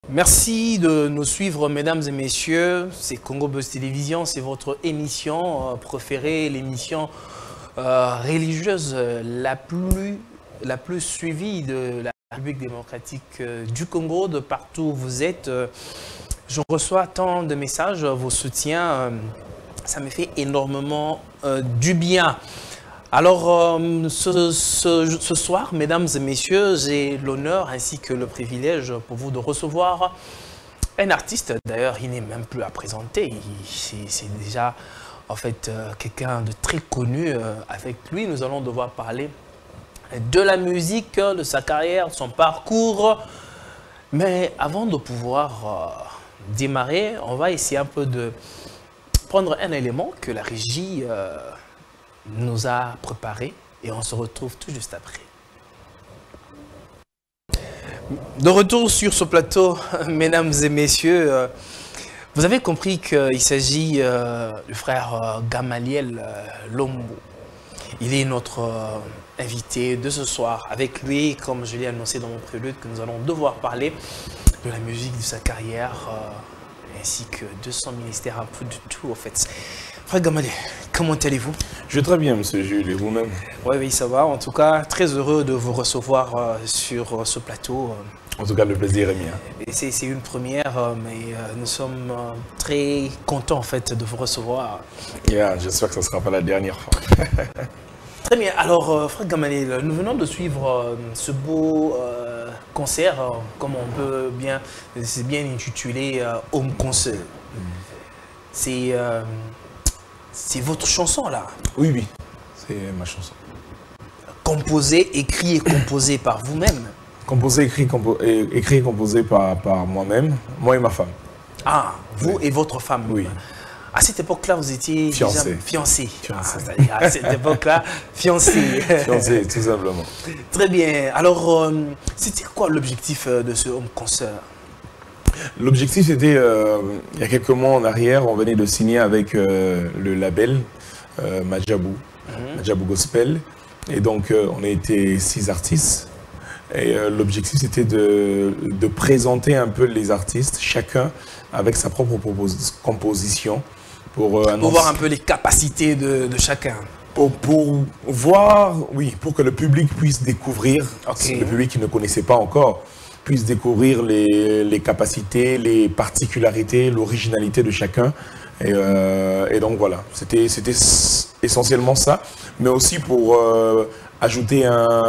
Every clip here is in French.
Merci de nous suivre, mesdames et messieurs. C'est Congo Buzz Télévision, c'est votre émission préférée, l'émission religieuse la plus suivie de la République démocratique du Congo, de partout où vous êtes. Je reçois tant de messages, vos soutiens, ça me fait énormément du bien. Alors, ce soir, mesdames et messieurs, j'ai l'honneur ainsi que le privilège pour vous de recevoir un artiste. D'ailleurs, il n'est même plus à présenter. C'est déjà, en fait, quelqu'un de très connu. Avec lui, nous allons devoir parler de la musique, de sa carrière, de son parcours. Mais avant de pouvoir démarrer, on va essayer un peu de prendre un élément que la régie nous a préparé et on se retrouve tout juste après. De retour sur ce plateau, mesdames et messieurs, vous avez compris qu'il s'agit du frère Gamaliel Lombo. Il est notre invité de ce soir. Avec lui, comme je l'ai annoncé dans mon prélude, que nous allons devoir parler de la musique, de sa carrière, ainsi que de son ministère, un peu de tout en fait. Frère Gamaliel, comment allez-vous? Je vais très bien, monsieur Jules, et vous-même? Oui, ça va. En tout cas, très heureux de vous recevoir sur ce plateau. En tout cas, le plaisir est mien. C'est une première, mais nous sommes très contents en fait de vous recevoir. J'espère que ce ne sera pas la dernière fois. Très bien. Alors, frère Gamaliel, nous venons de suivre ce beau concert, comme on peut bien, c'est bien intitulé Home Concert. C'est votre chanson là? Oui, c'est ma chanson. Composée, écrit et composée par vous-même? Composé, écrit et composé par moi-même, moi et ma femme. Ah, vous et votre femme? Oui. À cette époque-là, vous étiez fiancés. Déjà fiancés. C'est-à-dire à cette époque-là, fiancés. Fiancés, tout simplement. Très bien. Alors, c'était quoi l'objectif de ce home concert? L'objectif était, il y a quelques mois en arrière, on venait de signer avec le label Madjabou, Madjabou Gospel. Et donc, on a été 6 artistes. Et l'objectif, c'était de présenter un peu les artistes, chacun avec sa propre composition. Pour voir un peu les capacités de chacun. Pour voir, oui, pour que le public puisse découvrir, le public qui ne connaissait pas encore, puisse découvrir les capacités, les particularités, l'originalité de chacun. Et donc voilà, c'était essentiellement ça, mais aussi pour ajouter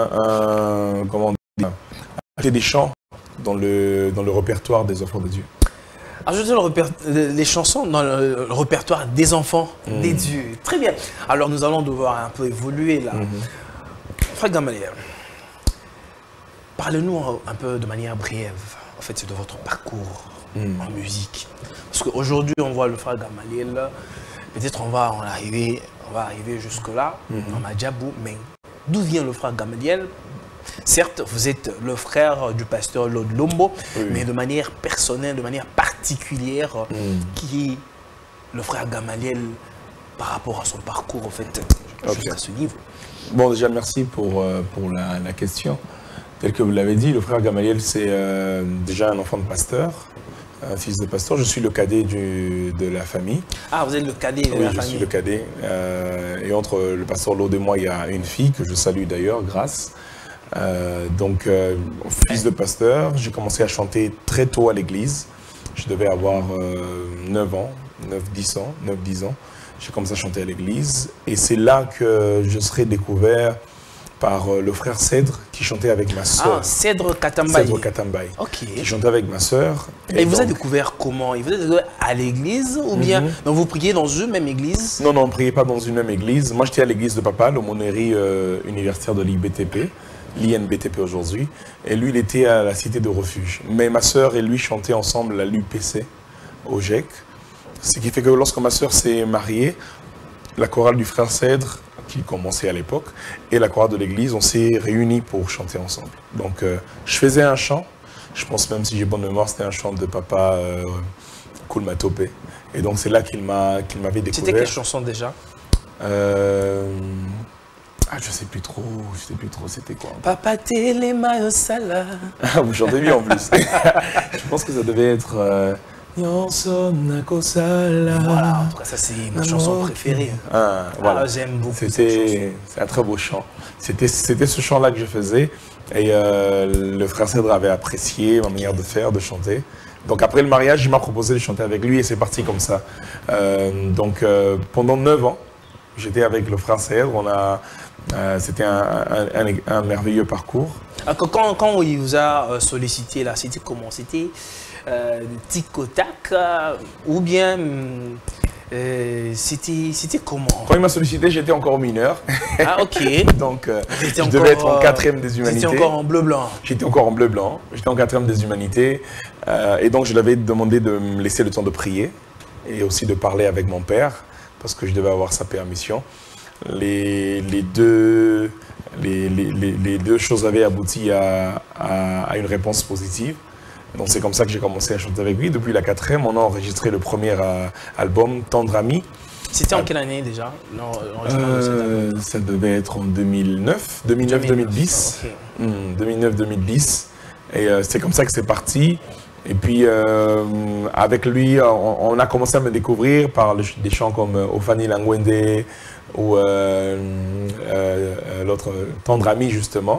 ajouter des chants dans le répertoire des enfants de Dieu. Ajouter les chansons dans le répertoire des enfants des dieux. Très bien. Alors nous allons devoir un peu évoluer là. Frère Gamaliel, parlez-nous un peu de manière brève, en fait, de votre parcours en musique. Parce qu'aujourd'hui, on voit le frère Gamaliel, peut-être on va arriver jusque-là, dans Madjabou, mais d'où vient le frère Gamaliel? Certes, vous êtes le frère du pasteur Lord Lombo, mais de manière personnelle, de manière particulière, qui est le frère Gamaliel par rapport à son parcours, en fait, jusqu'à ce niveau? Bon, déjà, merci pour la question. Tel que vous l'avez dit, le frère Gamaliel, c'est déjà un enfant de pasteur, un fils de pasteur. Je suis le cadet de la famille. Ah, vous êtes le cadet de la famille? Oui, je suis le cadet. Et entre le pasteur Lord et moi, il y a une fille que je salue d'ailleurs, Grâce. Fils de pasteur, j'ai commencé à chanter très tôt à l'église. Je devais avoir 9 ans, 9-10 ans. J'ai commencé à chanter à l'église. Et c'est là que je serai découvert par le frère Cèdre qui chantait avec ma soeur. Ah, Cèdre Katambaye. Cèdre Katambaye. Ok. Qui chantait avec ma soeur. Et vous avez découvert comment? Il vous a découvert à l'église ou bien donc vous priez dans une même église? Non, on ne priait pas dans une même église. Moi, j'étais à l'église de papa, l'aumônerie universitaire de l'IBTP. l'INBTP aujourd'hui, et lui il était à la cité de refuge. Mais ma sœur et lui chantaient ensemble à l'UPC, au GEC, ce qui fait que lorsque ma sœur s'est mariée, la chorale du frère Cèdre, qui commençait à l'époque, et la chorale de l'église, on s'est réunis pour chanter ensemble. Donc je faisais un chant, je pense même si j'ai bonne mémoire, c'était un chant de papa Koulmatopé, et donc c'est là qu'il m'avait découvert. C'était quelle chanson déjà? Ah, je sais plus trop, c'était quoi? Papa Telema Yosala. Ah, vous chantez bien en plus. Je pense que ça devait être... Voilà, en tout cas, ça c'est ma chanson préférée. Ah, voilà. Ah, j'aime beaucoup cette C'est chanson. un très beau chant. C'était ce chant-là que je faisais. Et le frère Cèdre avait apprécié ma manière de faire, de chanter. Donc après le mariage, il m'a proposé de chanter avec lui et c'est parti comme ça. Pendant 9 ans, j'étais avec le frère Cèdre. C'était un merveilleux parcours. Quand il vous a sollicité, là, c'était comment? C'était tic au tac ou bien c'était comment? Quand il m'a sollicité, j'étais encore mineur. Ah, ok. Donc, je devais être en 4e des humanités. J'étais encore en bleu-blanc. J'étais encore en bleu-blanc. J'étais en 4e des humanités. Et donc, je lui avais demandé de me laisser le temps de prier et aussi de parler avec mon père parce que je devais avoir sa permission. Les deux choses avaient abouti à une réponse positive. Donc c'est comme ça que j'ai commencé à chanter avec lui. Depuis la 4e, on a enregistré le premier album, Tendre Ami. C'était en quelle année déjà? Ça devait être en 2009-2010. Okay. 2009-2010. Et c'est comme ça que c'est parti. Et puis avec lui, on a commencé à me découvrir par des chants comme Ofani Langwende ou l'autre Tendre Ami justement.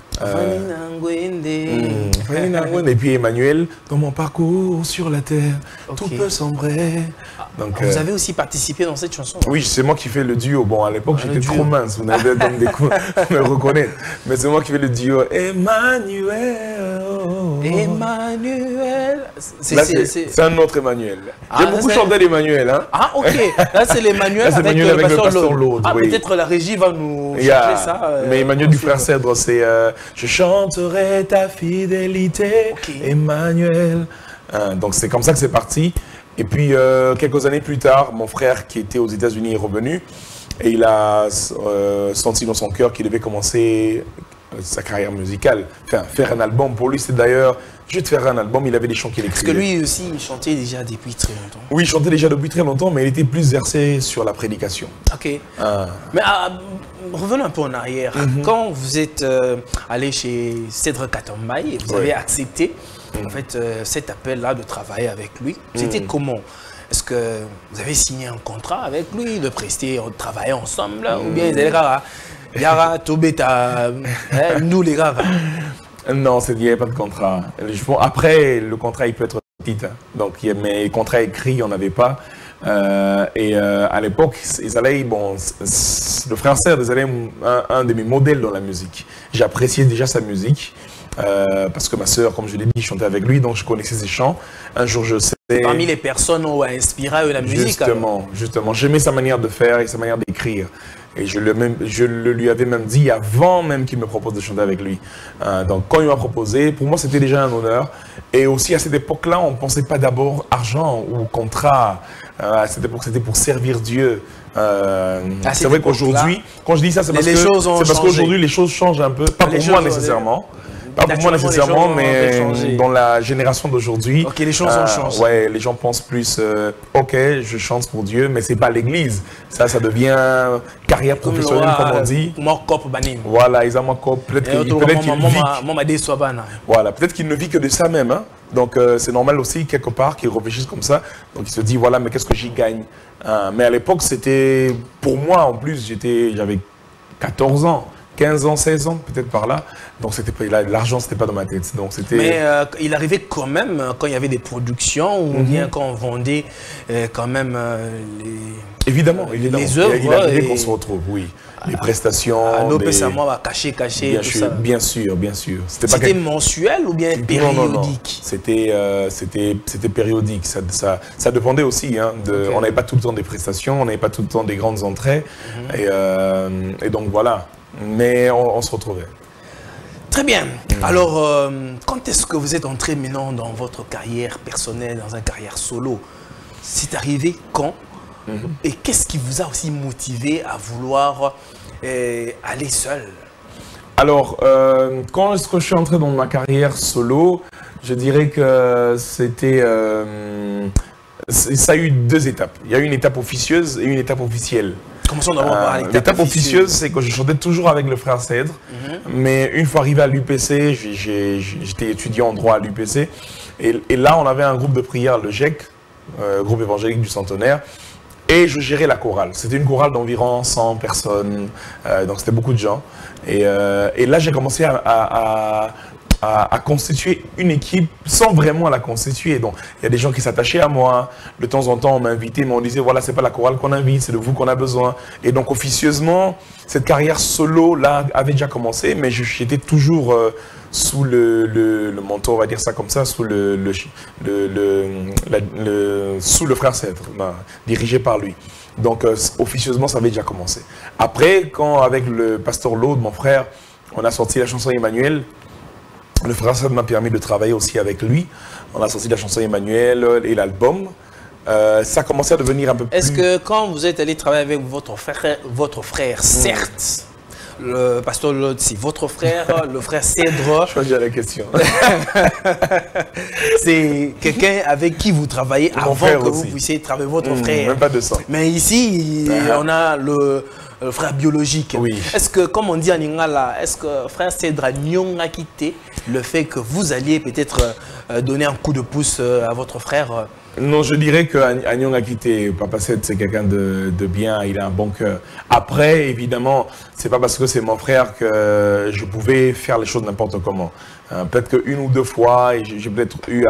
Et puis Emmanuel, dans mon parcours sur la terre, tout peut sombrer. Donc, vous avez aussi participé dans cette chanson? Oui, c'est moi qui fais le duo. Bon, à l'époque, j'étais trop mince, vous n'avez pas me reconnaître. Mais c'est moi qui fais le duo. Emmanuel. Emmanuel. C'est un autre Emmanuel. J'ai beaucoup chanté l'Emmanuel. Hein? Ah, ok. Là, c'est l'Emmanuel avec le pasteur Lode. Ah, oui. Peut-être la régie va nous changer ça. Mais Emmanuel du frère Cèdre, c'est je chanterai ta fidélité, Emmanuel. Donc c'est comme ça que c'est parti. Et puis quelques années plus tard, mon frère qui était aux États-Unis est revenu et il a senti dans son cœur qu'il devait commencer sa carrière musicale, enfin, faire un album. Pour lui, c'est d'ailleurs, je vais te faire un album, il avait des chants qu'il écrivait. Parce que lui aussi, il chantait déjà depuis très longtemps. Oui, il chantait déjà depuis très longtemps, mais il était plus versé sur la prédication. Ok. Mais revenons un peu en arrière. Quand vous êtes allé chez Cèdre Katambaye et vous avez accepté en fait, cet appel-là de travailler avec lui, c'était comment? Est-ce que vous avez signé un contrat avec lui, de prester, de travailler ensemble, ou bien les gars, Yara, Tobeta, nous les gars? Non, il n'y avait pas de contrat. Après, le contrat, il peut être petit. Hein. Donc, mais les contrats écrits, il n'y en avait pas. À l'époque, le frère Cèdre, ils allaient un de mes modèles dans la musique. J'appréciais déjà sa musique. Parce que ma sœur, comme je l'ai dit, chantait avec lui, donc je connaissais ses chants. Un jour, je sais... Parmi les personnes qui ont inspiré la musique. Justement. J'aimais sa manière de faire et sa manière d'écrire. Et je le lui avais même dit avant même qu'il me propose de chanter avec lui. Donc quand il m'a proposé, pour moi c'était déjà un honneur. Et aussi à cette époque-là, on ne pensait pas d'abord argent ou contrat. À cette époque, c'était pour servir Dieu. C'est vrai qu'aujourd'hui, quand je dis ça, c'est parce qu'aujourd'hui les choses changent un peu. Pas pour moi nécessairement. Pas pour moi nécessairement, mais dans la génération d'aujourd'hui, ok, les choses ont changé. Ouais, les gens pensent plus, ok, je chante pour Dieu, mais c'est pas l'église. Ça devient carrière professionnelle, comme on dit. Voilà, ils ont peut-être qu'il ne vit que de ça même. Hein. Donc c'est normal aussi quelque part qu'ils réfléchissent comme ça. Donc il se dit voilà, mais qu'est-ce que j'y gagne? Mais à l'époque, c'était pour moi en plus, j'avais 14 ans. 15 ans, 16 ans, peut-être par là. Donc l'argent, c'était pas dans ma tête. Donc, mais il arrivait quand même, quand il y avait des productions, ou bien quand on vendait quand même évidemment, les œuvres. Il arrivait qu'on se retrouve, oui. Les prestations. Caché, bien tout sûr, ça. Bien sûr. C'était mensuel ou bien périodique? Non. C'était périodique. Ça dépendait aussi. Hein, on n'avait pas tout le temps des prestations, on n'avait pas tout le temps des grandes entrées. Et donc voilà. Mais on se retrouvait. Très bien. Alors, quand est-ce que vous êtes entré maintenant dans votre carrière personnelle, dans une carrière solo? C'est arrivé quand? Et qu'est-ce qui vous a aussi motivé à vouloir aller seul? Alors, quand est-ce que je suis entré dans ma carrière solo, je dirais que c'était... ça a eu 2 étapes. Il y a eu une étape officieuse et une étape officielle. Commençons d'abord par l'étape officieuse, c'est que je chantais toujours avec le frère Cèdre. Mais une fois arrivé à l'UPC, j'étais étudiant en droit à l'UPC. Et là, on avait un groupe de prière, le GEC, groupe évangélique du Centenaire. Et je gérais la chorale. C'était une chorale d'environ 100 personnes. Donc c'était beaucoup de gens. Et là, j'ai commencé à constituer une équipe sans vraiment la constituer. Donc, il y a des gens qui s'attachaient à moi. De temps en temps, on m'invitait, mais on disait, voilà, c'est pas la chorale qu'on invite, c'est de vous qu'on a besoin. Et donc, officieusement, cette carrière solo-là avait déjà commencé, mais j'étais toujours sous le manteau, on va dire ça comme ça, sous sous le frère Cèdre, dirigé par lui. Donc, officieusement, ça avait déjà commencé. Après, quand avec le pasteur Laude, mon frère, on a sorti la chanson Emmanuel, le frère Cèdre m'a permis de travailler aussi avec lui. On a sorti la chanson Emmanuel et l'album. Ça a commencé à devenir un peu plus... Est-ce que quand vous êtes allé travailler avec votre frère, certes, le pasteur Laude, c'est votre frère, le frère Cèdre... Je crois que j'ai la question. C'est quelqu'un avec qui vous travaillez avant que vous puissiez travailler votre frère. Même pas de sang. Mais ici, on a le frère biologique. Oui. Est-ce que, comme on dit en Lingala, est-ce que frère Cèdre a quitté le fait que vous alliez peut-être donner un coup de pouce à votre frère? Non, je dirais qu'Agnon a quitté. Papa Cèdre, c'est quelqu'un de bien, il a un bon cœur. Après, évidemment, c'est pas parce que c'est mon frère que je pouvais faire les choses n'importe comment. Peut-être qu'une ou deux fois, j'ai peut-être eu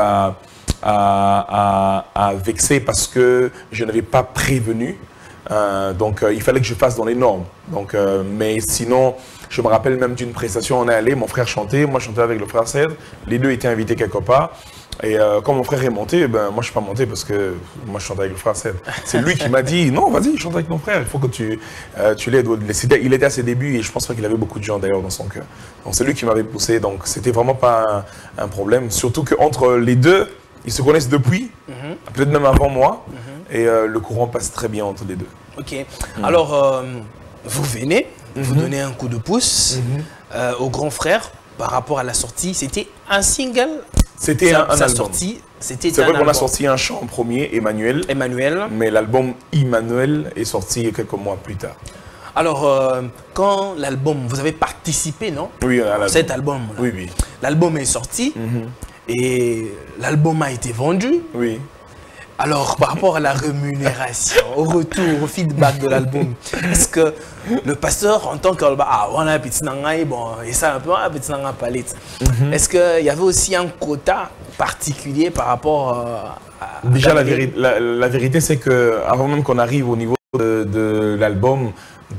à vexer parce que je n'avais pas prévenu. Donc, il fallait que je fasse dans les normes. Donc, mais sinon, je me rappelle même d'une prestation, on est allé, mon frère chantait, moi je chantais avec le frère Cèdre, les deux étaient invités quelque part. Et quand mon frère est monté, ben, moi je ne suis pas monté parce que moi je chantais avec le frère Cèdre. C'est lui qui m'a dit, non vas-y, chante avec mon frère, il faut que tu l'aides. Il était à ses débuts et je pense pas qu'il avait beaucoup de gens d'ailleurs dans son cœur. Donc c'est lui qui m'avait poussé, donc c'était vraiment pas un problème. Surtout qu'entre les deux, ils se connaissent depuis, peut-être même avant moi, et le courant passe très bien entre les deux. Ok, alors vous venez, vous donnez un coup de pouce au grand frère par rapport à la sortie, c'était un single. C'était un album. C'est vrai qu'on a sorti un chant en premier, Emmanuel. Mais l'album Emmanuel est sorti quelques mois plus tard. Alors, quand l'album, vous avez participé, non? Oui, à l'album. Cet album. Oui, oui. L'album est sorti et l'album a été vendu. Oui. Alors, par rapport à la rémunération, au retour, au feedback de l'album, est-ce que le pasteur, en tant que on a un petit nangaï, bon, et ça un peu, un petit nangaï palette, est-ce qu'il y avait aussi un quota particulier par rapport à... Déjà, la vérité, c'est qu'avant même qu'on arrive au niveau de l'album,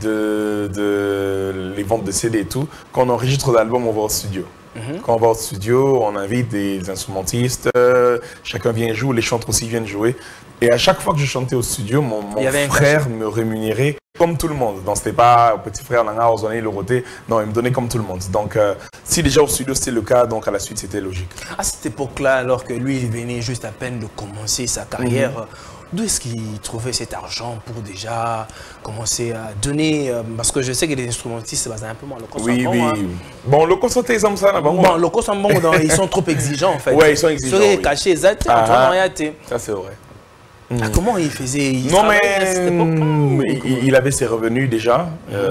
les ventes de CD et tout, quand on enregistre l'album, on va au studio. Quand on va au studio, on invite des instrumentistes, chacun vient jouer, les chanteurs aussi viennent jouer. Et à chaque fois que je chantais au studio, mon frère me rémunérait comme tout le monde. Donc c'était pas petit frère Nanga, Ozone, le roté. Non, il me donnait comme tout le monde. Donc si déjà au studio c'était le cas, donc à la suite c'était logique. À cette époque-là, alors que lui il venait juste à peine de commencer sa carrière, d'où est-ce qu'il trouvait cet argent pour déjà commencer à donner, parce que je sais que les instrumentistes, c'est un peu moins le cours. Oui, oui. Bon, le cours c'est ça, ça bon, le cours ils sont trop exigeants en fait. Oui, ils sont exigeants. Ils sont cachés, ça c'est vrai. Comment il faisait? Non, mais il avait ses revenus déjà.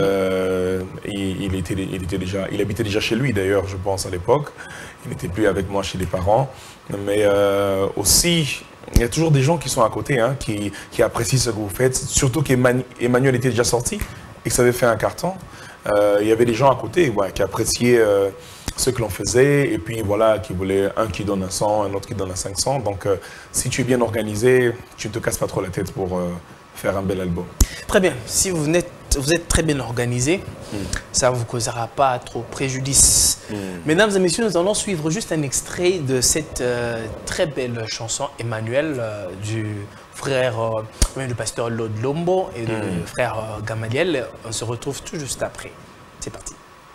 Il habitait déjà chez lui d'ailleurs, je pense, à l'époque. Il n'était plus avec moi chez les parents. Mais aussi, il y a toujours des gens qui sont à côté, hein, qui apprécient ce que vous faites. Surtout qu'Emmanuel était déjà sorti et que ça avait fait un carton. Il y avait des gens à côté qui appréciaient ce que l'on faisait, et puis voilà, qui voulaient un qui donne à 100, un autre qui donne à 500. Donc, si tu es bien organisé, tu ne te casses pas trop la tête pour faire un bel album. Très bien. Si vous êtes très bien organisé, ça ne vous causera pas trop préjudice. Mesdames et messieurs, nous allons suivre juste un extrait de cette très belle chanson Emmanuel du frère, du pasteur Laude Lombo et du frère Gamaliel. On se retrouve tout juste après. C'est parti.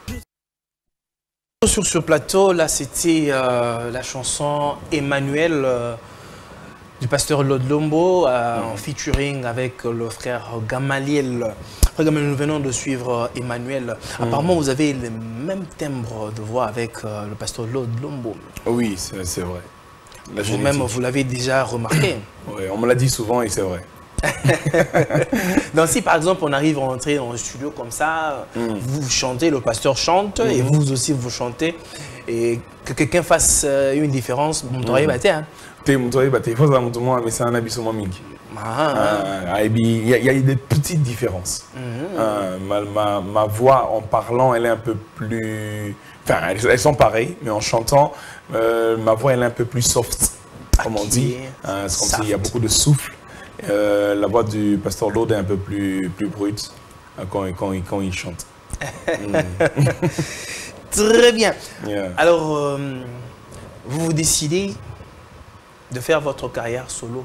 Sur ce plateau, là, c'était la chanson Emmanuel du pasteur Laude Lombo en featuring avec le frère Gamaliel. Frère Gamaliel, nous venons de suivre Emmanuel. Apparemment, vous avez le même timbre de voix avec le pasteur Laude Lombo. Oui, c'est vrai. Vous-même, vous l'avez déjà remarqué. Oui, on me l'a dit souvent et c'est vrai. Donc si par exemple on arrive à entrer dans le studio comme ça, vous chantez, le pasteur chante et vous aussi vous chantez et que quelqu'un fasse une différence, vous me battu, hein. Il y a des petites différences. Ma voix en parlant, elle est un peu plus... Enfin, elles sont pareilles, mais en chantant, ma voix elle est un peu plus soft, comme on dit. C'est comme s'il y a beaucoup de souffle. La voix du pasteur Lord est un peu plus brute quand il chante. Très bien. Yeah. Alors, vous décidez de faire votre carrière solo.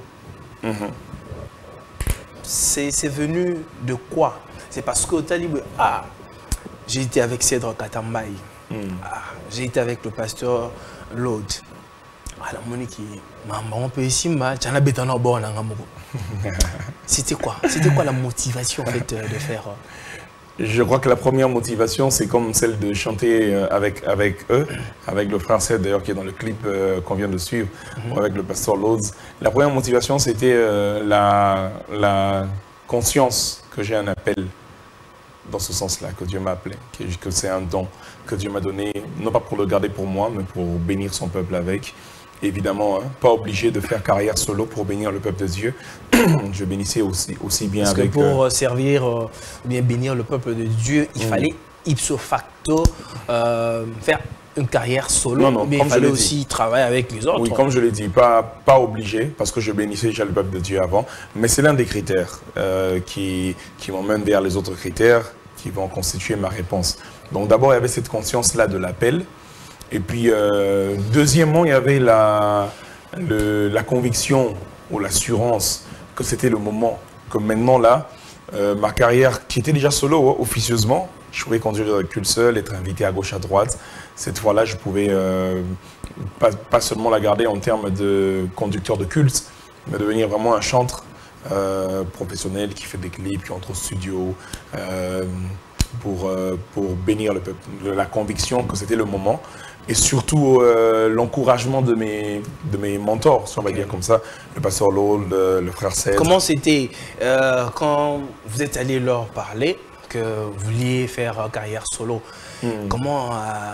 C'est venu de quoi? C'est parce que Talib, j'ai été avec Cèdre Katambaye. J'ai été avec le pasteur Lord. C'était quoi? C'était quoi la motivation en fait, de faire? Je crois que la première motivation, c'est comme celle de chanter avec eux, avec le frère Cèdre d'ailleurs qui est dans le clip qu'on vient de suivre, avec le pasteur Lords. La première motivation, c'était la conscience que j'ai un appel dans ce sens-là, que Dieu m'a appelé, que c'est un don que Dieu m'a donné, non pas pour le garder pour moi, mais pour bénir son peuple avec. Évidemment, pas obligé de faire carrière solo pour bénir le peuple de Dieu. Je bénissais aussi bien avec... Parce que pour servir, ou bien bénir le peuple de Dieu, il fallait ipso facto faire une carrière solo, mais il fallait aussi travailler avec les autres. Oui, comme je l'ai dit, pas obligé, parce que je bénissais déjà le peuple de Dieu avant, mais c'est l'un des critères qui m'emmène vers les autres critères qui vont constituer ma réponse. Donc d'abord, il y avait cette conscience-là de l'appel. Et puis, deuxièmement, il y avait la conviction ou l'assurance que c'était le moment, que maintenant là, ma carrière, qui était déjà solo officieusement, je pouvais conduire le culte seul, être invité à gauche, à droite. Cette fois-là, je pouvais pas seulement la garder en termes de conducteur de culte, mais devenir vraiment un chanteur professionnel qui fait des clips, qui entre au studio, pour bénir le peuple. La conviction que c'était le moment. Et surtout l'encouragement de mes mentors, si on va dire comme ça, le pasteur Lord, le frère Cèdre. Comment c'était quand vous êtes allé leur parler que vous vouliez faire carrière solo? Comment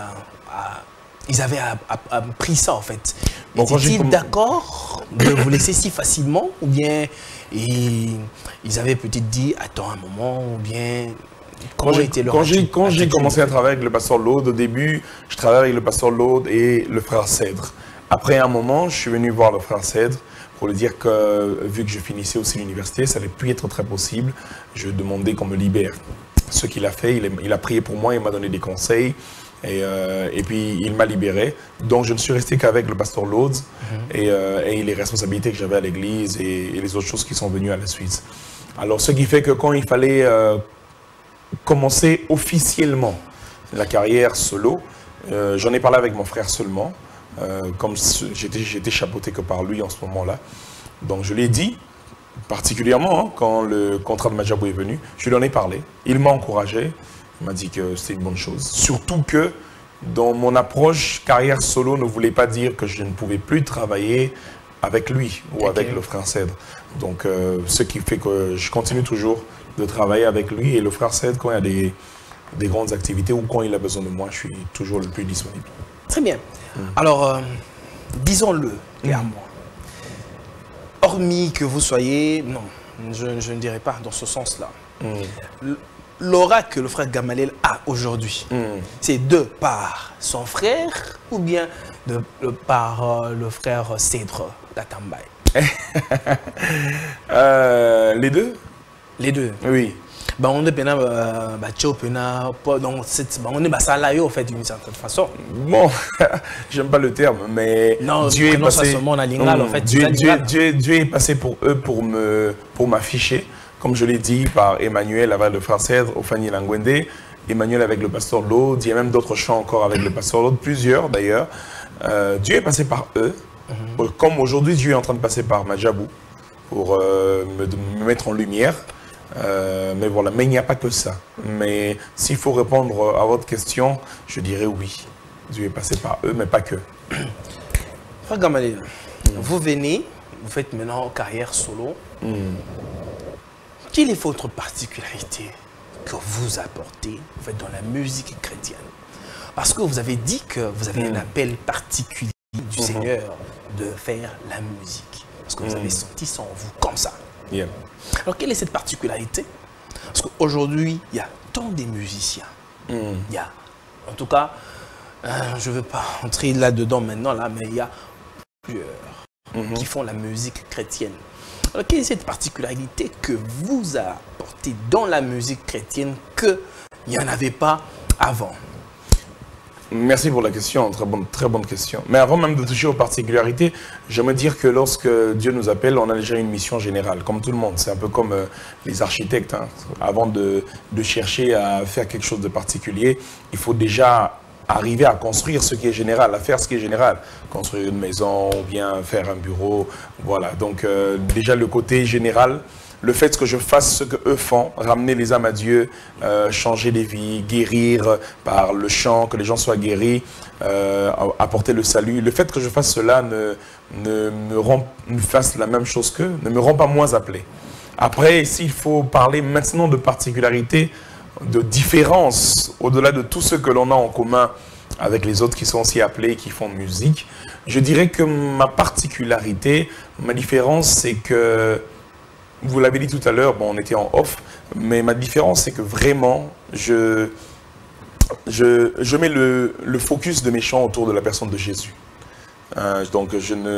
ils avaient pris ça en fait? Étaient-ils d'accord de vous laisser si facilement, ou bien ils avaient peut-être dit attends un moment, ou bien... Quand j'ai commencé à travailler avec le pasteur Lord, au début, je travaillais avec le pasteur Lord et le frère Cèdre. Après un moment, je suis venu voir le frère Cèdre pour lui dire que, vu que je finissais aussi l'université, ça n'allait plus être très possible. Je demandais qu'on me libère. Ce qu'il a fait, il a prié pour moi, il m'a donné des conseils. Et puis, il m'a libéré. Donc, je ne suis resté qu'avec le pasteur Lord et les responsabilités que j'avais à l'église et les autres choses qui sont venues à la suite. Alors, ce qui fait que quand il fallait... commencer officiellement la carrière solo. J'en ai parlé avec mon frère seulement, comme j'étais chapeauté que par lui en ce moment-là. Donc je l'ai dit, particulièrement quand le contrat de Majabou est venu, je lui en ai parlé. Il m'a encouragé, il m'a dit que c'était une bonne chose. Surtout que dans mon approche, carrière solo ne voulait pas dire que je ne pouvais plus travailler avec lui ou avec le frère Cèdre. Donc ce qui fait que je continue toujours de travailler avec lui, et le frère Cèdre, quand il y a des grandes activités ou quand il a besoin de moi, je suis toujours le plus disponible. Très bien. Alors, disons-le clairement. Hormis que vous soyez, non, je ne dirais pas dans ce sens-là. L'aura que le frère Gamaliel a aujourd'hui, c'est de par son frère ou bien de par le frère Cèdre Katambaye? Les deux. Les deux. Oui. On est pena donc on est basalayo en fait d'une certaine façon. Bon, j'aime pas le terme, mais non, Dieu est passé. En fait, Dieu est passé pour eux pour m'afficher, comme je l'ai dit par Emmanuel avec le frère Cèdre, Ophani Langwende, Emmanuel avec le pasteur Lord, il y a même d'autres chants encore avec le pasteur Lord, plusieurs d'ailleurs. Dieu est passé par eux, comme aujourd'hui Dieu est en train de passer par Majabou pour me mettre en lumière. Mais voilà, mais il n'y a pas que ça. Mais s'il faut répondre à votre question, je dirais oui. Dieu est passé par eux, mais pas que. Frère Gamaliel, vous venez, vous faites maintenant carrière solo. quelle est votre particularité que vous apportez en fait, dans la musique chrétienne? Parce que vous avez dit que vous avez un appel particulier du Seigneur de faire la musique. Parce que vous avez senti ça en vous comme ça. Yeah. Alors, quelle est cette particularité? Parce qu'aujourd'hui, il y a tant de musiciens. Il y a, en tout cas, je ne veux pas entrer là-dedans maintenant, là, mais il y a plusieurs qui font la musique chrétienne. Alors, quelle est cette particularité que vous apportez dans la musique chrétienne qu'il n'y en avait pas avant? Merci pour la question, très bonne question. Mais avant même de toucher aux particularités, j'aimerais dire que lorsque Dieu nous appelle, on a déjà une mission générale, comme tout le monde. C'est un peu comme les architectes. Hein. Avant de chercher à faire quelque chose de particulier, il faut déjà arriver à construire ce qui est général, à faire ce qui est général. Construire une maison ou bien faire un bureau. Voilà, donc déjà le côté général. Le fait que je fasse ce qu'eux font, ramener les âmes à Dieu, changer des vies, guérir par le chant, que les gens soient guéris, apporter le salut. Le fait que je fasse cela ne fasse la même chose qu'eux, ne me rend pas moins appelé. Après, s'il faut parler maintenant de particularité, de différence, au-delà de tout ce que l'on a en commun avec les autres qui sont aussi appelés, qui font musique, je dirais que ma particularité, ma différence, c'est que vous l'avez dit tout à l'heure, bon, on était en off, mais ma différence, c'est que vraiment, je mets le focus de mes chants autour de la personne de Jésus. Donc,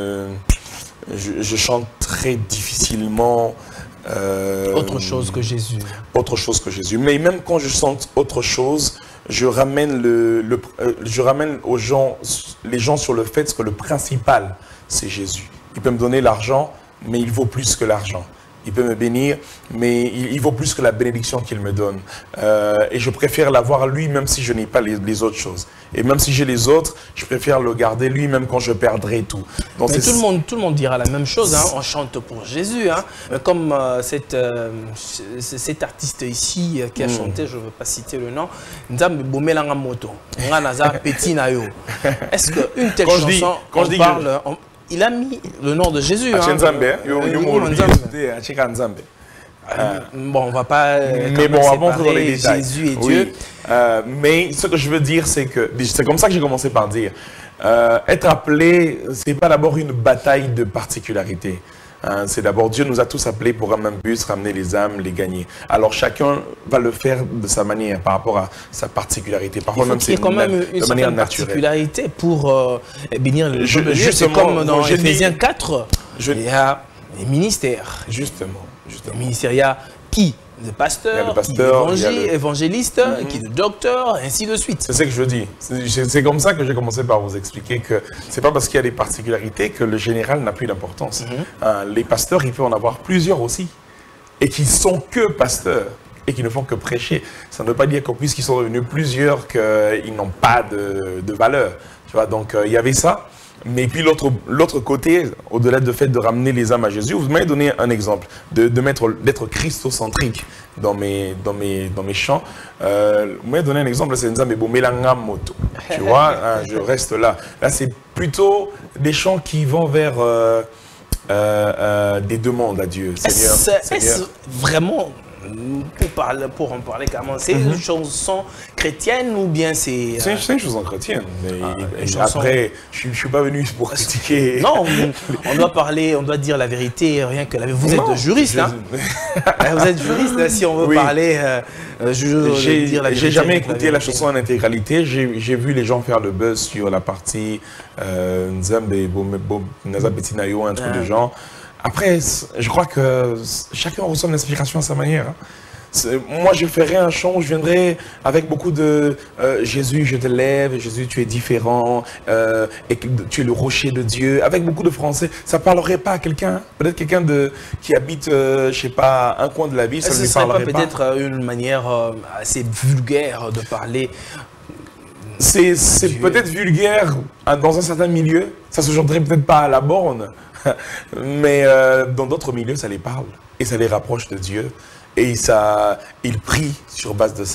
je chante très difficilement. Autre chose que Jésus. Autre chose que Jésus. Mais même quand je chante autre chose, je ramène, aux gens, les gens sur le fait que le principal, c'est Jésus. Il peut me donner l'argent, mais il vaut plus que l'argent. Il peut me bénir, mais il vaut plus que la bénédiction qu'il me donne. Et je préfère l'avoir lui, même si je n'ai pas les autres choses. Et même si j'ai les autres, je préfère le garder lui, même quand je perdrai tout. Donc mais tout le monde dira la même chose. Hein. On chante pour Jésus. Hein. Comme cet artiste ici qui a chanté, je ne veux pas citer le nom, est-ce qu'une telle chanson, il a mis le nom de Jésus. Hein. Bon, on ne va pas séparer les détails. Jésus et Dieu. Mais ce que je veux dire, c'est que c'est comme ça que j'ai commencé par dire. Être appelé, ce n'est pas d'abord une bataille de particularité. C'est d'abord, Dieu nous a tous appelés pour un même but, ramener les âmes, les gagner. Alors chacun va le faire de sa manière, par rapport à sa particularité. Parfois même, c'est quand même une certaine particularité pour bénir le jeu de Dieu. C'est comme dans Éphésiens 4, il y a les ministères. Justement. Les ministères, il y a qui? Le pasteur, évangéliste, qui le docteur, ainsi de suite. C'est ce que je dis. C'est comme ça que j'ai commencé par vous expliquer que c'est pas parce qu'il y a des particularités que le général n'a plus d'importance. Les pasteurs, il peut en avoir plusieurs aussi. Et qui sont que pasteurs et qui ne font que prêcher. Ça ne veut pas dire que puisqu'ils sont devenus plusieurs, qu'ils n'ont pas de valeur. Tu vois, donc il y avait ça. Mais puis l'autre côté, au-delà du fait de ramener les âmes à Jésus, vous m'avez donné un exemple, d'être christocentrique dans mes chants. Vous m'avez donné un exemple, c'est Nzambe Bomelanga Moto. Tu vois, je reste là. Là, c'est plutôt des chants qui vont vers des demandes à Dieu. Seigneur, est-ce vraiment, pour en parler carrément, c'est une chanson chrétienne ou bien c'est... C'est une chanson chrétienne, mais après, je ne suis pas venu pour critiquer... Non, on doit parler, on doit dire la vérité, rien que la vérité. Vous êtes juriste, hein? Vous êtes juriste, si on veut parler... J'ai jamais écouté la chanson en intégralité, j'ai vu les gens faire le buzz sur la partie Nzambe Naza Betinayo, un truc de genre. Après, je crois que chacun reçoit l'inspiration à sa manière. Moi, je ferais un chant où je viendrais avec beaucoup de Jésus, je te lève, Jésus, tu es différent, et que tu es le rocher de Dieu, avec beaucoup de français. Ça ne parlerait pas à quelqu'un, peut-être quelqu'un qui habite, je ne sais pas, un coin de la ville, ça ne lui parlerait pas. Peut-être une manière assez vulgaire de parler. C'est peut-être vulgaire dans un certain milieu, ça ne se chanterait peut-être pas à la borne. Mais dans d'autres milieux, ça les parle et ça les rapproche de Dieu. Et ils prient sur base de ça.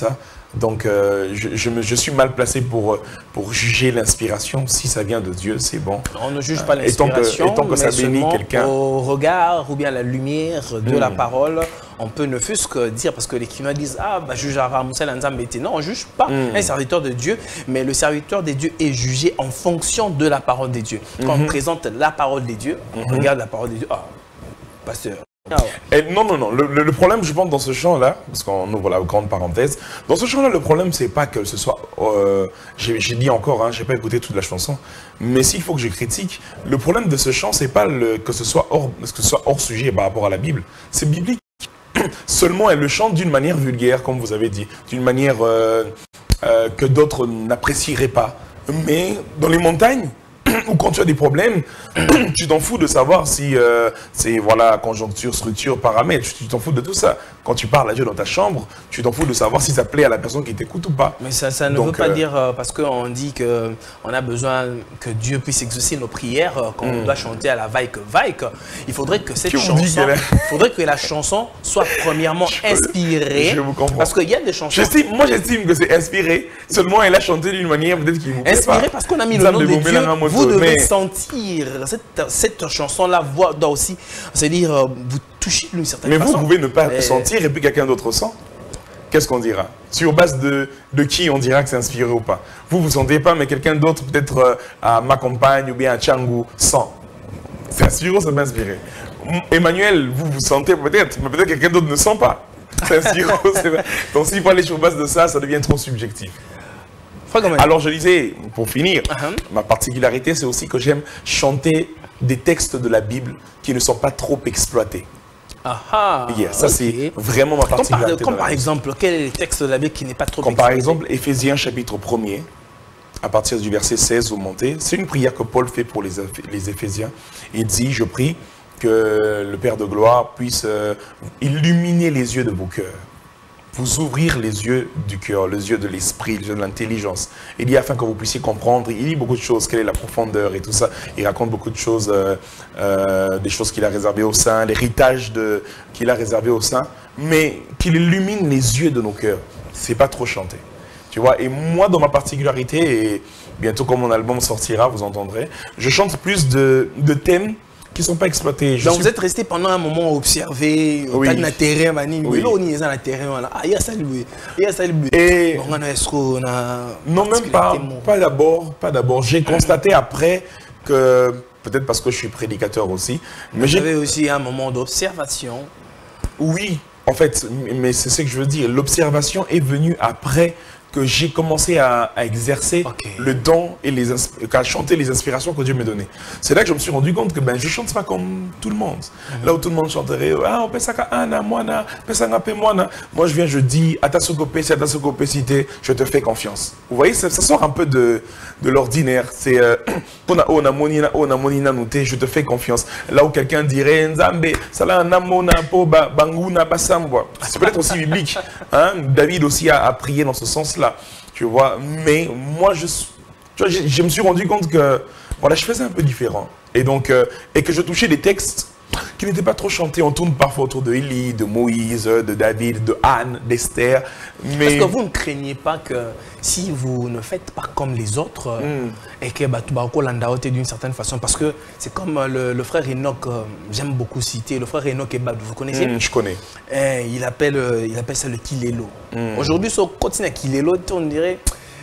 Donc, je suis mal placé pour juger l'inspiration. Si ça vient de Dieu, c'est bon. On ne juge pas l'inspiration, et tant que ça bénit quelqu'un. Au regard ou bien à la lumière de la parole, on peut ne fût-ce que dire, parce que les Kinois disent « Ah, bah, juge à Moussa Lanzambe ». Non, on ne juge pas un serviteur de Dieu, mais le serviteur de Dieu est jugé en fonction de la parole de Dieu. Quand on présente la parole de Dieu, on regarde la parole de Dieu. Ah, pasteur. Ah ouais. Et non. Le problème, je pense, dans ce champ-là, parce qu'on ouvre la grande parenthèse, dans ce champ-là, le problème, c'est pas que ce soit... j'ai dit encore, hein, j'ai pas écouté toute la chanson, mais s'il faut que je critique, le problème de ce chant, c'est pas que ce soit hors sujet par rapport à la Bible. C'est biblique. Seulement, elle le chante d'une manière vulgaire, comme vous avez dit, d'une manière que d'autres n'apprécieraient pas. Mais dans les montagnes, ou quand tu as des problèmes, tu t'en fous de savoir si c'est voilà, conjoncture, structure, paramètres, tu t'en fous de tout ça. Quand tu parles à Dieu dans ta chambre, tu t'en fous de savoir si ça plaît à la personne qui t'écoute ou pas. Mais ça ne veut pas dire, parce qu'on dit qu'on a besoin que Dieu puisse exaucer nos prières, qu'on doit chanter à la vaille. Il faudrait que cette chanson, faudrait que la chanson soit premièrement inspirée. Je vous comprends. Parce qu'il y a des chansons... Moi, j'estime que c'est inspiré, seulement elle a chanté d'une manière peut-être qui vous plaît pas. Inspiré parce qu'on a mis le nom de Dieu. Vous devez sentir cette chanson-là, doit aussi, c'est-à-dire vous toucher d'une certaine façon. Mais vous pouvez ne pas sentir et puis quelqu'un d'autre sent. Qu'est-ce qu'on dira? Sur base de qui on dira que c'est inspiré ou pas? Vous sentez pas, mais quelqu'un d'autre, peut-être à ma compagne ou bien à Tchangou, sent. C'est inspiré ou c'est pas inspiré? Emmanuel, vous sentez peut-être, mais peut-être quelqu'un d'autre ne sent pas. C'est inspiré ou c'est pas. Donc s'il faut aller sur base de ça, ça devient trop subjectif. Alors je disais, pour finir, ma particularité c'est aussi que j'aime chanter des textes de la Bible qui ne sont pas trop exploités. Ça c'est vraiment ma particularité. Comme par exemple, quel est le texte de la Bible qui n'est pas trop exploité? Comme par exemple, Éphésiens chapitre 1er, à partir du verset 16, vous montez. C'est une prière que Paul fait pour les Éphésiens. Il dit, je prie que le Père de gloire puisse illuminer les yeux de vos cœurs. Vous ouvrir les yeux du cœur, les yeux de l'esprit, les yeux de l'intelligence. Il dit afin que vous puissiez comprendre, il dit beaucoup de choses, quelle est la profondeur et tout ça. Il raconte beaucoup de choses, des choses qu'il a réservées au sein, l'héritage qu'il a réservé au sein, mais qu'il illumine les yeux de nos cœurs. C'est pas trop chanté. Tu vois, et moi, dans ma particularité, et bientôt quand mon album sortira, vous entendrez, je chante plus de thèmes qui ne sont pas exploités. Donc vous êtes resté pendant un moment observé, oui. Dans le terrain, oui. Et non, même pas d'abord. J'ai constaté après que, peut-être parce que je suis prédicateur aussi, mais j'avais aussi un moment d'observation. Oui, en fait, mais c'est ce que je veux dire. L'observation est venue après que j'ai commencé à exercer le don et à chanter les inspirations que Dieu me donnait. C'est là que je me suis rendu compte que je ne chante pas comme tout le monde. Là où tout le monde chanterait, ah, on peut ça moi je viens, je dis, je te fais confiance. Vous voyez, ça sort un peu de l'ordinaire. C'est, je te fais confiance. Là où quelqu'un dirait, Nzambe, c'est peut-être aussi biblique. Hein? David aussi a prié dans ce sens-là. Tu vois, mais moi je me suis rendu compte que voilà, je faisais un peu différent et donc et que je touchais des textes qui n'étaient pas trop chantés. On tourne parfois autour de Élie, de Moïse, de David, de Anne, d'Esther. Mais est-ce que vous ne craignez pas que si vous ne faites pas comme les autres et que d'une certaine façon, parce que c'est comme le frère Enoch, j'aime beaucoup citer le frère Enoch Ebad, vous connaissez? Je connais. Il appelle ça le Kilelo. Aujourd'hui, sur le continent Kilelo, on dirait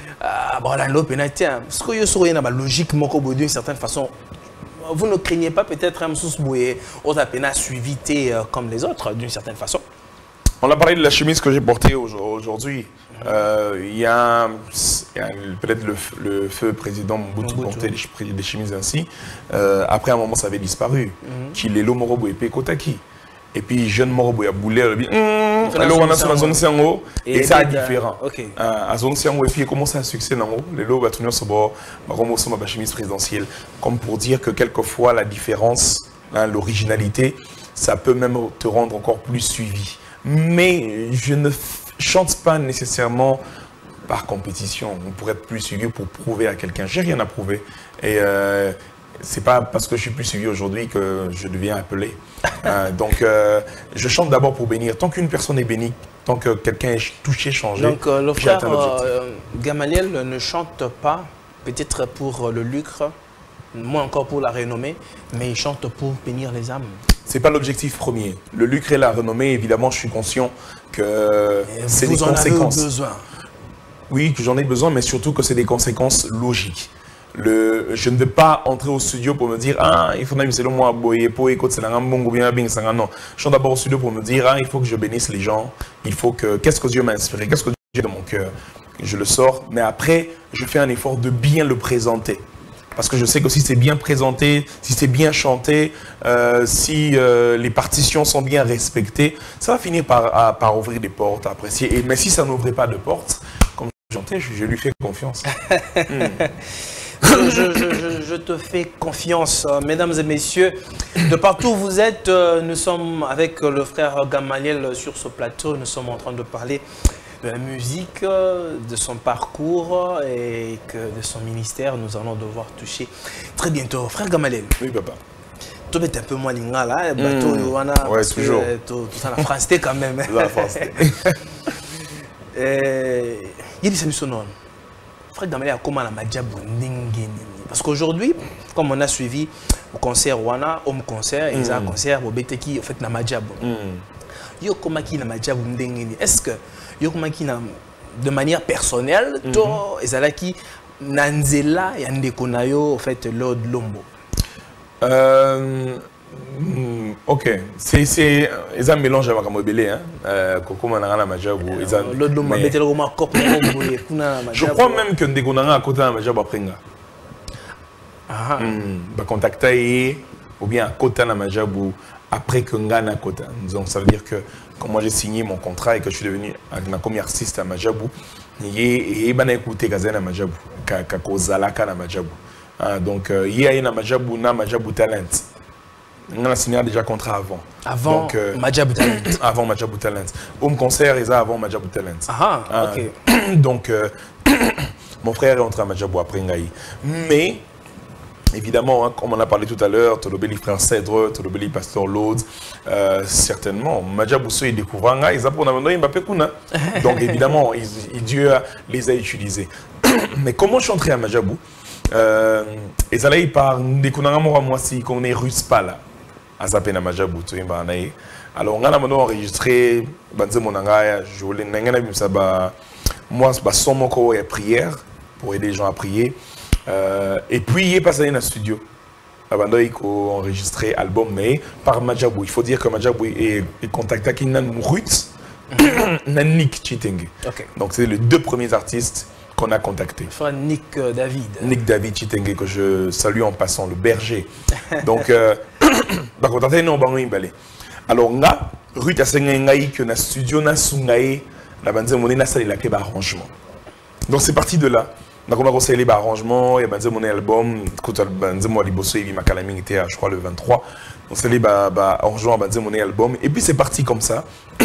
parce que logiquement d'une certaine façon. Vous ne craignez pas peut-être un Moussous-Boué, suivi comme les autres d'une certaine façon? On a parlé de la chemise que j'ai portée aujourd'hui. Il y a peut-être le feu président Mobutu portait des chemises ainsi. Après un moment, ça avait disparu. Kilelo Morobo et Kotaki. Et puis, jeune Morobo a boulé. Alors, on a sur la zone Siango. Et ça est différent. À zone Siango, et puis, il commence à succès dans les lots, va tenir sur bord, ma chemise présidentielle. Comme pour dire que quelquefois, la différence, l'originalité, ça peut même te rendre encore plus suivi. Mais je ne chante pas nécessairement par compétition. On pourrait être plus suivi pour prouver à quelqu'un. J'ai rien à prouver. c'est pas parce que je suis plus suivi aujourd'hui que je deviens appelé. Donc, je chante d'abord pour bénir. Tant qu'une personne est bénie, tant que quelqu'un est touché, changé, donc le frère l'objectif. Gamaliel ne chante pas, peut-être pour le lucre, moins encore pour la renommée, mais il chante pour bénir les âmes. C'est pas l'objectif premier. Le lucre et la renommée, évidemment, je suis conscient que c'est des conséquences. Vous en avez besoin. Oui, que j'en ai besoin, mais surtout que c'est des conséquences logiques. Je ne vais pas entrer au studio pour me dire « Ah, il faut que je moi boyer pour écouter c'est un bon bien bien ça non. Je suis d'abord au studio pour me dire « Ah, il faut que je bénisse les gens. Il faut que qu'est-ce que Dieu m'a inspiré, qu'est-ce que Dieu a dans mon cœur. » Je le sors, mais après, je fais un effort de bien le présenter. Parce que je sais que si c'est bien présenté, si c'est bien chanté, si les partitions sont bien respectées, ça va finir par ouvrir des portes à apprécier. Mais si ça n'ouvrait pas de portes, comme je chantais, je lui fais confiance. Je te fais confiance, mesdames et messieurs. De partout où vous êtes, nous sommes avec le frère Gamaliel sur ce plateau. Nous sommes en train de parler de la musique, de son parcours et de son ministère. Nous allons devoir toucher très bientôt. Frère Gamaliel. Oui, papa. Tu es un peu moins lingala, bateau, ouais, toujours. Tout ça, la France quand même. La France. Il dit ça, non. Frère Gamaliel a comment la Madjabou parce qu'aujourd'hui, comme on a suivi au concert Wana, Home Concert, et un concert au BTK, en fait, na Madjabou. Yo comment qui na Madjabou ndengeni. Est-ce que yo comment qui na de manière personnelle, toi, ezalaki nanzela yande konayo en fait Lord Lombo. Ok, c'est un mélange avec Mobile, hein. Comment on a la Madjabou. Lord Lombo betel comme cop je crois même que ndekonanga à côté de la Madjabou après nga. Contacter ou bien à côté de la Madjabou après que nga na côté. Donc ça veut dire que quand moi j'ai signé mon contrat et que je suis devenu un premier artiste à Madjabou, il y a écouté Gazena Madjabou, Kakozalaka na Madjabou. Donc il y a une Madjabou Talent. On a signé déjà contrat avant. Avant donc, Madjabou Talent. Avant Madjabou Talent. Home Concert, ils avant Madjabou Talent. Ok. Donc mon frère est entré à Madjabou après Ngaï. Mais évidemment, hein, comme on a parlé tout à l'heure, Tolobeli frère Cèdre, Tolobeli pasteur Lodz, certainement, Madjabou il découvre un ils apprennent à Mbappé Kuna. Donc évidemment, Dieu les a utilisés. Mais comment je suis entré à Madjabou? Et ça là, il part des Kunanga moi si qu'on est russe pas là. À Zapena Madjabou, tu vois, alors on a enregistré, Banze Monanga, je voulais n'engager ça moi, son moko et prière pour aider les gens à prier. Et puis il est passé dans le studio. Il a enregistré l'album, mais par Madjabou. Il faut dire que Madjabou est contacté avec Ruth, Nick Chitenge. Donc c'est les deux premiers artistes qu'on a contactés. Frère Nick David. Nick David Chitenge, que je salue en passant, le berger. Donc, contacté non balé. Alors nga Ruth a sengaï que na studio na sungaï la bande monnaie na salle la ke arrangement. Donc c'est parti de là. Donc on a conseillé les arrangements, il y a bande mon album, quand bande moi liboso il m'a calaming était je crois le 23. Donc c'est les arrangements bande mon album et puis c'est parti comme ça.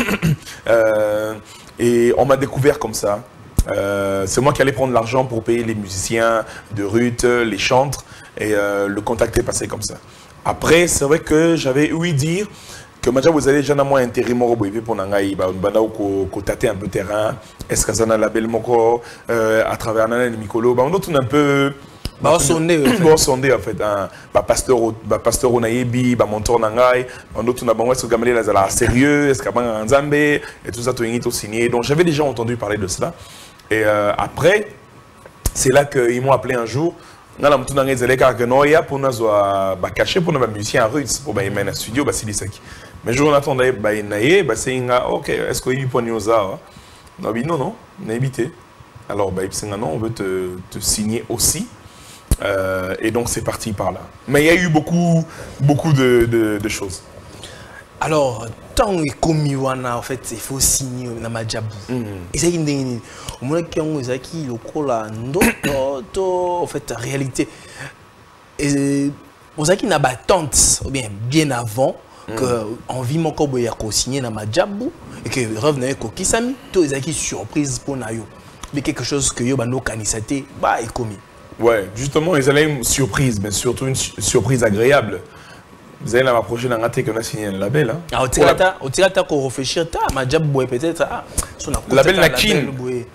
Et on m'a découvert comme ça. C'est moi qui allais prendre l'argent pour payer les musiciens de Ruth, les chantres et le contact est passé comme ça. Après c'est vrai que j'avais ouï dire que Madjabou vous allez déjà dans moi intérim pour nangai ko tâter un peu terrain est-ce que ça na label moko à travers nana ni mikolo on doit un peu sondé en fait pasteur onayebi monteur nangai on doit na bango est-ce que Gamaliel est sérieux est-ce que banga nzambe et tout ça tout signé donc j'avais déjà entendu parler de cela et après c'est là qu'ils m'ont appelé un jour. Nous avons tout pour nous cacher pour nos musiciens russes pour les mettre studio mais je attendais c'est ok est-ce qu'il y a une ça non on a évité alors non on veut te signer aussi et donc c'est parti par là mais il y a eu beaucoup de choses. Alors tant que commis en fait il faut signer na Madjabou et ça qui au moins qui ont ezaki lokola ndo en fait réalité et ozaki na battante ou bien avant que envie mon kobo ya ko signer na Madjabou et que revenir ko kisami to ezaki surprise pour na yo mais quelque chose que yo bano kanisate ba et commis. Ouais, justement, ils allaient une surprise, mais surtout une surprise agréable. Vous allez m'approcher d'un raté qu'on a signé un label. Hein. Ah, au tirata qu'on réfléchit, Majab Boué peut-être. Label Nakin.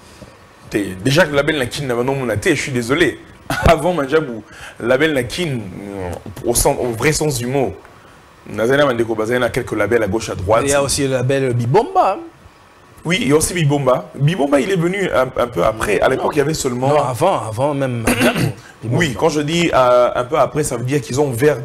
Déjà que le label Nakin n'a pas non je suis désolé. Avant Majabou, label Nakin, au vrai sens du mot, il y a quelques labels à gauche, à droite. Il y a aussi le label Bibomba. Oui, il y a aussi Bibomba. Bibomba, il est venu un peu après. À l'époque, il y avait seulement... Non, avant même Majabou. Oui, quand je dis un peu après, ça veut dire qu'ils ont ouvert...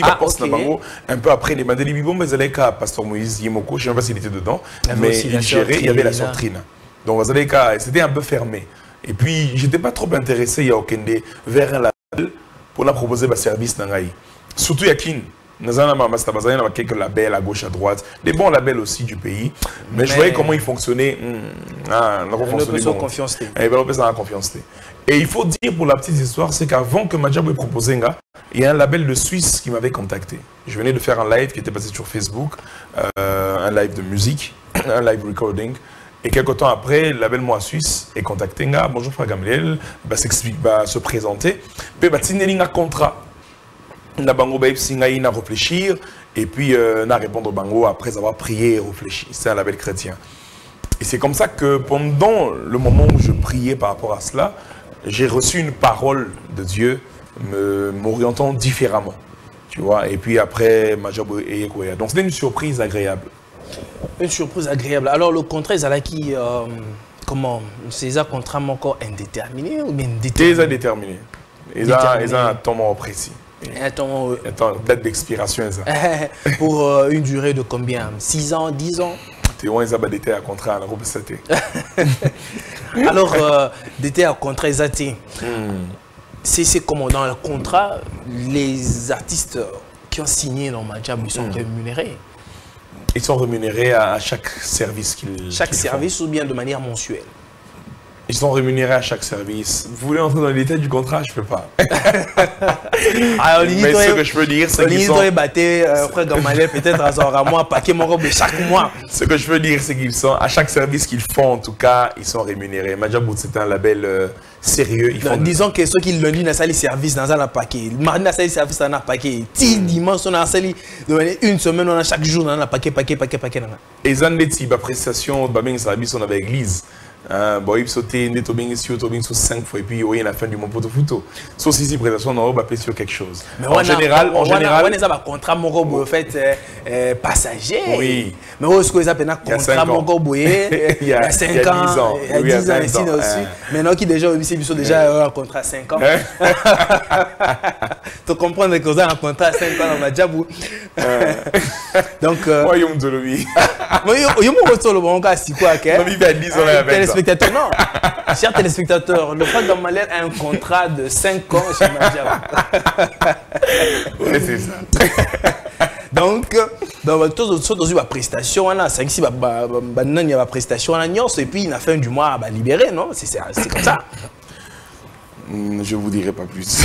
Un peu après, les Mandeli Bibomba, ils allaient qu'à Pasteur Moïse Yemoko, je ne sais pas s'il était dedans, mais il gérait, il y avait la sortrine. Donc, c'était un peu fermé. Et puis, je n'étais pas trop intéressé, il y a Okende, vers un label pour la proposer un service. Surtout Yakin. Nous avons quelques labels à gauche, à droite, des bons labels aussi du pays. Mais je voyais comment ils fonctionnaient. Confiance. Et il faut dire pour la petite histoire, c'est qu'avant que Majabou ait proposé, il y a un label de Suisse qui m'avait contacté. Je venais de faire un live qui était passé sur Facebook, un live de musique, un live recording. Et quelques temps après, le label Moi Suisse est contacté. Bonjour frère Gamliel, va se présenter. Puis il y a un contrat. Na bango na réfléchir et puis na répondre au bango après avoir prié et réfléchi. C'est un label chrétien. Et c'est comme ça que pendant le moment où je priais par rapport à cela, j'ai reçu une parole de Dieu m'orientant différemment. Tu vois, et puis après Majabou et Ekoya. Donc c'était une surprise agréable. Une surprise agréable. Alors le contrat, ils allaient qui comment? C'est un contrat encore indéterminé ou bien indéterminé? Très indéterminé. Ils ont un temps précis. Attends, date d'expiration. Pour une durée de combien? 6 ans, 10 ans? Ils ont été à contrat à la groupe SAT. Alors, d'été à contrat SAT, c'est comment dans le contrat, les artistes qui ont signé dans Majabou, ils sont rémunérés? Ils sont rémunérés à chaque service qu'ils Chaque service ou bien de manière mensuelle? Ils sont rémunérés à chaque service. Vous voulez entrer dans les détails du contrat? Je ne peux pas. Mais ce que je peux dire, c'est qu'ils sont... peut-être à moi, paquet mon robe chaque mois. Ce que je peux dire, c'est qu'ils sont, à chaque service qu'ils font, en tout cas, ils sont rémunérés. Majabou, c'est un label sérieux. Disons que ceux qui lundi dans les services dans un paquet, mardi dans les services dans un paquet, dimanche on a une semaine, on a chaque jour dans un paquet. Et ils ont des prestations, on avait l'église. Bon, il sautait, il sur 5 fois et puis il y a la fin du monde pour tout photo. Sauf si présentation on va appeler sur quelque chose. Mais en général, on a un contrat mon robe fait passager. Oui. Mais où est-ce qu'ils appellent un contrat mon robe il y a 5 ans, il y a 10 ans ici aussi. Maintenant qui déjà ils sont déjà un contrat 5 ans. Tu comprends que vous avez un contrat 5 ans dans Majabou. Donc moi il y a un dolobi. Moi il y a mon retour le bon cas si quoi que. Il a 10 ans avec ça. Non, chers téléspectateurs, le frère Gamaliel a un contrat de 5 ans chez Majabou. Oui, c'est ça. Donc, dans la prestation, on a 5-6 prestation, et puis il a fin du mois à libérer, non? C'est comme ça. Je ne vous dirai pas plus.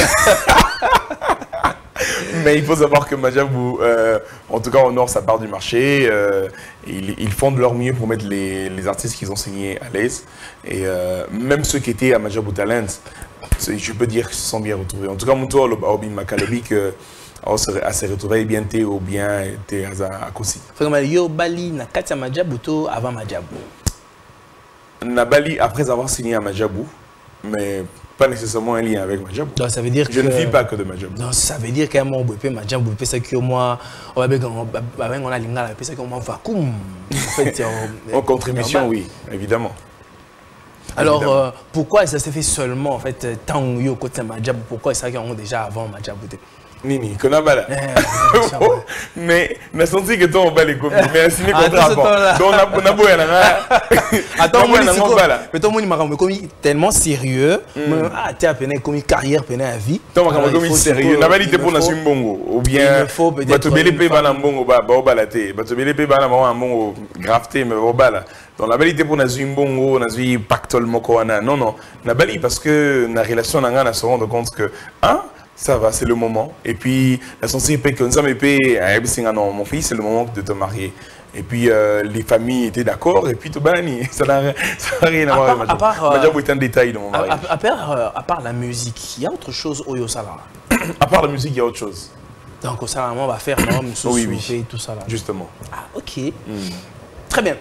Mais il faut savoir que Majabou, en tout cas au Nord, ça part du marché. Ils font de leur mieux pour mettre les artistes qu'ils ont signés à l'aise. Et même ceux qui étaient à Majabou Talent, je peux dire qu'ils se sont bien retrouvés. En tout cas, mon tour, Obin Makalobi, on s'est retrouvé bien ou bien à Kosi. Yo Bali, na Katia Majabou avant Majabou. Na Bali, après avoir signé à Majabou, mais pas nécessairement un lien avec Majabou. Donc ça veut dire je ne vis pas que de Majabou. Non, ça veut dire qu'à mon bébé Majabou, c'est que moi, on a l'ingala, c'est que moi vacuum. En contribution, oui, évidemment. Alors pourquoi ça s'est fait seulement en fait tant yo côté Majabou? Pourquoi ça qu'ils ont déjà avant Majabou? Nini, qu'on a mal. Mais on a senti que toi on va les copier. Mais un signé contrat avant. Donc on a beau y attends, mais toi mon m'a commis tellement sérieux. Ah t'es à peine commis carrière, peine à vie. Toi m'a commis sérieux. N'a pas dit pour na bongo ou bien bato belé pe bana bongo ba balaté. Bato belé pe bana ba bongo grafté mais ba bala. Donc la balité pour na bongo, na pactole moko wana. Non, na bali parce que na relation na nga na se rendre compte que Ça va, c'est le moment. Et puis, la sensibilité que nous avons mon fils, c'est le moment de te marier. Et puis, les familles étaient d'accord, et puis tout banani. Ça n'a rien à voir avec Madjabou. Madjabou est un détail de mon mariage. À part la musique, il y a autre chose au Yosala. À part la musique, il y a autre chose. Donc, au Salam, on va faire et tout ça là. Justement. Ah, ok. Très bien.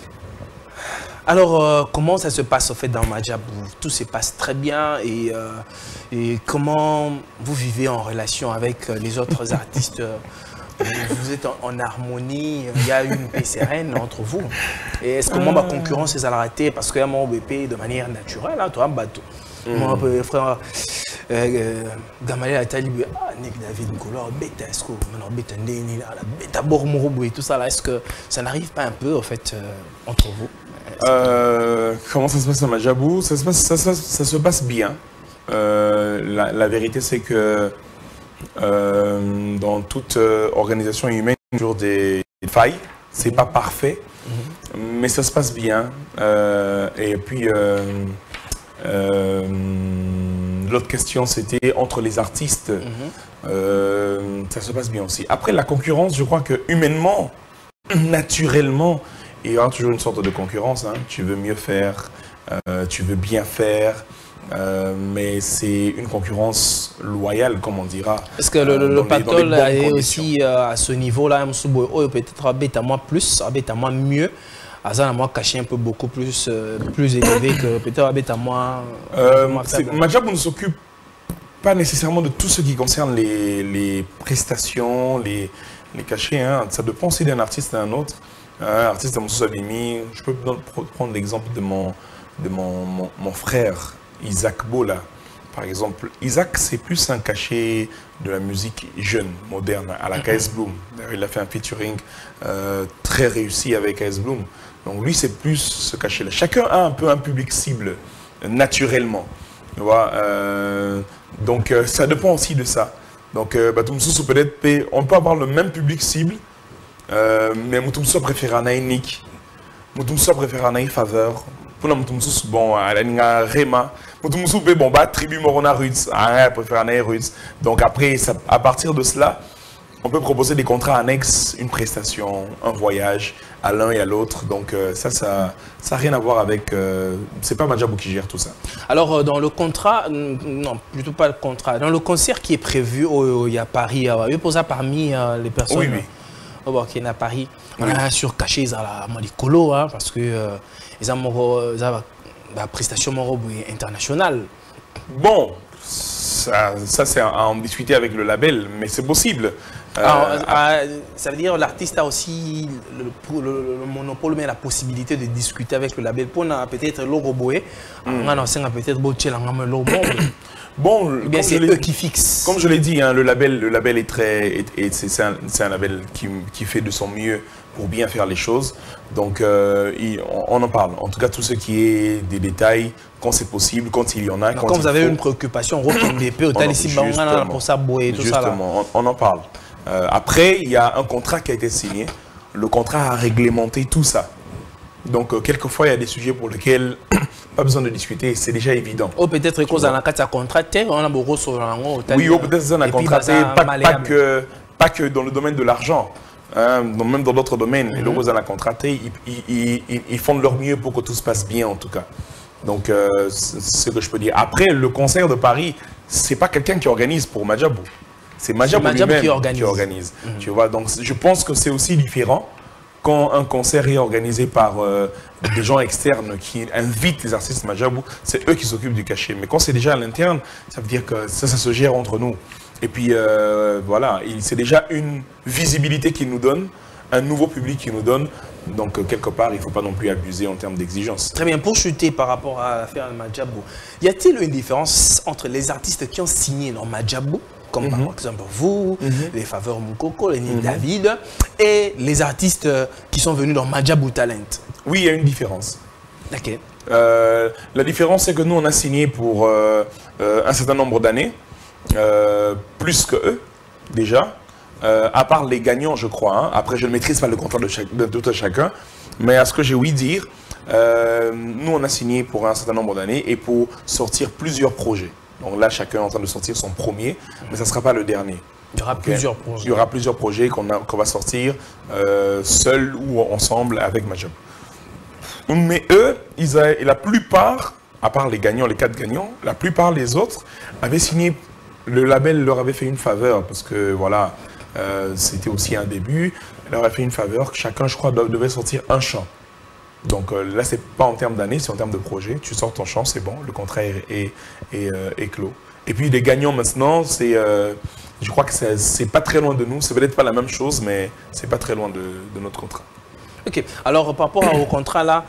Alors, comment ça se passe en fait dans Madjabou? Tout se passe très bien et comment vous vivez en relation avec les autres artistes? Vous êtes en harmonie, il y a une paix sereine entre vous. Et est-ce que ma concurrence est arrêtée parce qu'il y a mon BP de manière naturelle, hein, toi, un bateau. Mon frère Gamaliel a dit Nick David Nkolo, bêta, est-ce que maintenant bêta Ndeni, la bêta Bormorobo et tout ça là, est-ce que ça n'arrive pas un peu en fait entre vous? Comment ça se passe à Madjabou? Ça se passe bien. La vérité, c'est que dans toute organisation humaine, il y a toujours des failles. C'est pas parfait, mais ça se passe bien. Et puis, l'autre question, c'était entre les artistes. Ça se passe bien aussi. Après, la concurrence, je crois que humainement, naturellement, il y aura toujours une sorte de concurrence. Hein. Tu veux mieux faire, tu veux bien faire. Mais c'est une concurrence loyale, comme on dira. Est-ce que le patol est aussi à ce niveau-là, peut-être à moi plus, à moi mieux, à moi caché un peu beaucoup plus élevé que peut-être à moi. Madjabou ne s'occupe pas nécessairement de tout ce qui concerne les prestations, les cachets. Hein. Ça dépend aussi d'un artiste à un autre. Un artiste à Moussou Salimi, je peux prendre l'exemple de mon frère. Isaac Bola, par exemple. Isaac, c'est plus un cachet de la musique jeune, moderne, à la KS Bloom. Il a fait un featuring très réussi avec KS Bloom. Donc lui, c'est plus ce cachet-là. Chacun a un peu un public cible, naturellement. Tu vois, donc ça dépend aussi de ça. Donc, peut-être, on peut avoir le même public cible, mais Moutoumso préfère un Nick. Moutoumso préfère un Faveur. Pour Moutoumso, bon, à la Rema. Moutoumso, bon, bah, tribu Morona Ruiz. Préfère un Ruiz. Donc après, à partir de cela, on peut proposer des contrats annexes, une prestation, un voyage à l'un et à l'autre. Donc ça n'a rien à voir avec... c'est pas Madjabou qui gère tout ça. Alors dans le contrat, non, plutôt pas le contrat. Dans le concert qui est prévu il y a Paris, il y a posé parmi les personnes... Oui, oui. Qui est à Paris, on a surcaché la Malikolo, hein, parce que ils ont la prestation internationale. Bon, ça c'est à en discuter avec le label, mais c'est possible. Ça veut dire l'artiste a aussi le monopole, mais la possibilité de discuter avec le label pour peut-être l'Oroboé, on a peut-être bon, c'est eux qui fixent. Comme je l'ai dit, hein, le label est très, c'est un label qui fait de son mieux pour bien faire les choses. Donc on en parle. En tout cas, tout ce qui est des détails, quand c'est possible, quand il y en a. Quand vous avez une préoccupation, pour ça, et tout ça là. Justement, on en parle. Après, il y a un contrat qui a été signé. Le contrat a réglementé tout ça. Donc, quelquefois, il y a des sujets pour lesquels pas besoin de discuter, c'est déjà évident. Ou peut-être que vous avez un contrat, on a beaucoup sur oui, ou peut-être que vous avez un contrat, pas que dans le domaine de l'argent. Hein, même dans d'autres domaines, les logos à contraté, ils font de leur mieux pour que tout se passe bien en tout cas. Donc, c'est ce que je peux dire. Après, le concert de Paris, c'est pas quelqu'un qui organise pour Madjabou. C'est Madjabou lui-même qui organise. Tu vois, donc je pense que c'est aussi différent quand un concert est organisé par des gens externes qui invitent les artistes Madjabou, c'est eux qui s'occupent du cachet. Mais quand c'est déjà à l'interne, ça veut dire que ça se gère entre nous. Et puis voilà, c'est déjà une visibilité qu'ils nous donnent, un nouveau public qu'ils nous donnent. Donc quelque part, il ne faut pas non plus abuser en termes d'exigence. Très bien, pour chuter par rapport à l'affaire de Madjabou, y a-t-il une différence entre les artistes qui ont signé dans Madjabou, comme par exemple vous, les Faveurs Moukoko, les Nick David, et les artistes qui sont venus dans Madjabou Talent? Oui, il y a une différence. Ok. La différence, c'est que nous, on a signé pour un certain nombre d'années, plus que eux, déjà. À part les gagnants, je crois. Hein. Après, je ne maîtrise pas le contrat de tout chacun. Mais à ce que j'ai ouï dire, nous, on a signé pour un certain nombre d'années et pour sortir plusieurs projets. Donc là, chacun est en train de sortir son premier, mais ça ne sera pas le dernier. Il y aura plusieurs projets. Il y aura plusieurs projets qu'on va sortir seuls ou ensemble avec Majabou. Mais eux, la plupart, à part les gagnants, les 4 gagnants, la plupart des autres avaient signé, le label leur avait fait une faveur, parce que voilà, c'était aussi un début, il leur a fait une faveur, chacun, je crois, devait sortir un chant. Donc là, c'est pas en termes d'années, c'est en termes de projet. Tu sors ton chant, c'est bon, le contrat est clos. Et puis les gagnants maintenant, je crois que c'est pas très loin de nous, c'est peut-être pas la même chose, mais c'est pas très loin de notre contrat. Ok, alors par rapport au contrat là,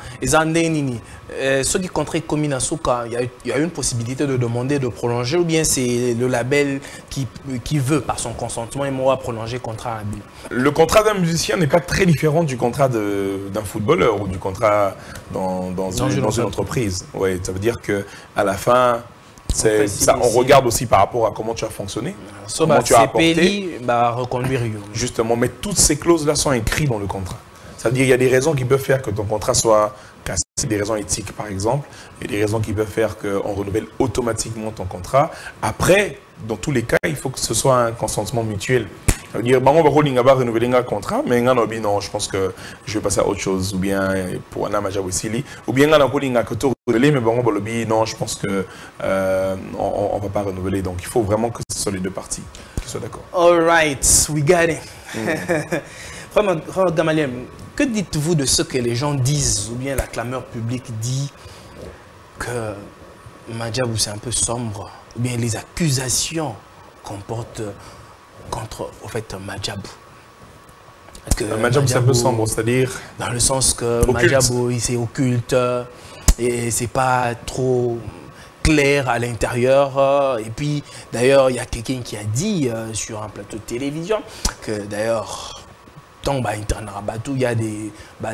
ceux qui contrat commis dans Souka, il y a une possibilité de demander de prolonger ou bien c'est le label qui veut par son consentement et moi prolonger le contrat à Abby? Le contrat d'un musicien n'est pas très différent du contrat d'un footballeur ou du contrat dans une entreprise. Ouais, ça veut dire qu'à la fin, on regarde aussi par rapport à comment tu as fonctionné, comment tu as apporté. Reconduire. Justement, mais toutes ces clauses-là sont écrites dans le contrat. C'est-à-dire qu'il y a des raisons qui peuvent faire que ton contrat soit cassé, des raisons éthiques par exemple, et des raisons qui peuvent faire qu'on renouvelle automatiquement ton contrat. Après, dans tous les cas, il faut que ce soit un consentement mutuel. Ça veut dire, on va renouveler un contrat, mais non, je pense que je vais passer à autre chose, ou bien pour Anna Majabou Sili, ou bien on va renouveler, mais non, je pense qu'on ne va pas renouveler. Donc il faut vraiment que ce soit les deux parties qui soient d'accord. All right, we got it. Vraiment, Gamaliel, que dites-vous de ce que les gens disent, ou bien la clameur publique dit que Majabou c'est un peu sombre, ou bien les accusations qu'on porte contre Majabou? Majabou c'est un peu sombre, c'est-à-dire? Dans le sens que Majabou c'est occulte et c'est pas trop clair à l'intérieur. Et puis d'ailleurs il y a quelqu'un qui a dit sur un plateau de télévision que d'ailleurs il y a des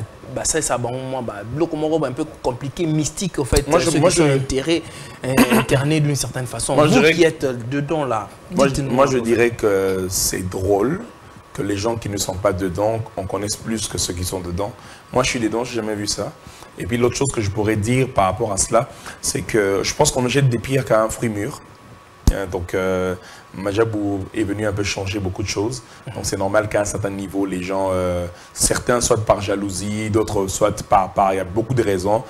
blocs un peu compliqués, mystiques en fait, ceux qui sont internés d'une certaine façon. Vous qui êtes dedans là, moi je dirais que c'est drôle que les gens qui ne sont pas dedans en connaissent plus que ceux qui sont dedans. Moi je suis dedans, je n'ai jamais vu ça. Et puis l'autre chose que je pourrais dire par rapport à cela, c'est que je pense qu'on ne jette des pierres qu'à un fruit mûr. Donc Majabou est venu un peu changer beaucoup de choses. Donc c'est normal qu'à un certain niveau, les gens, certains soit par jalousie, d'autres soit il y a beaucoup de raisons.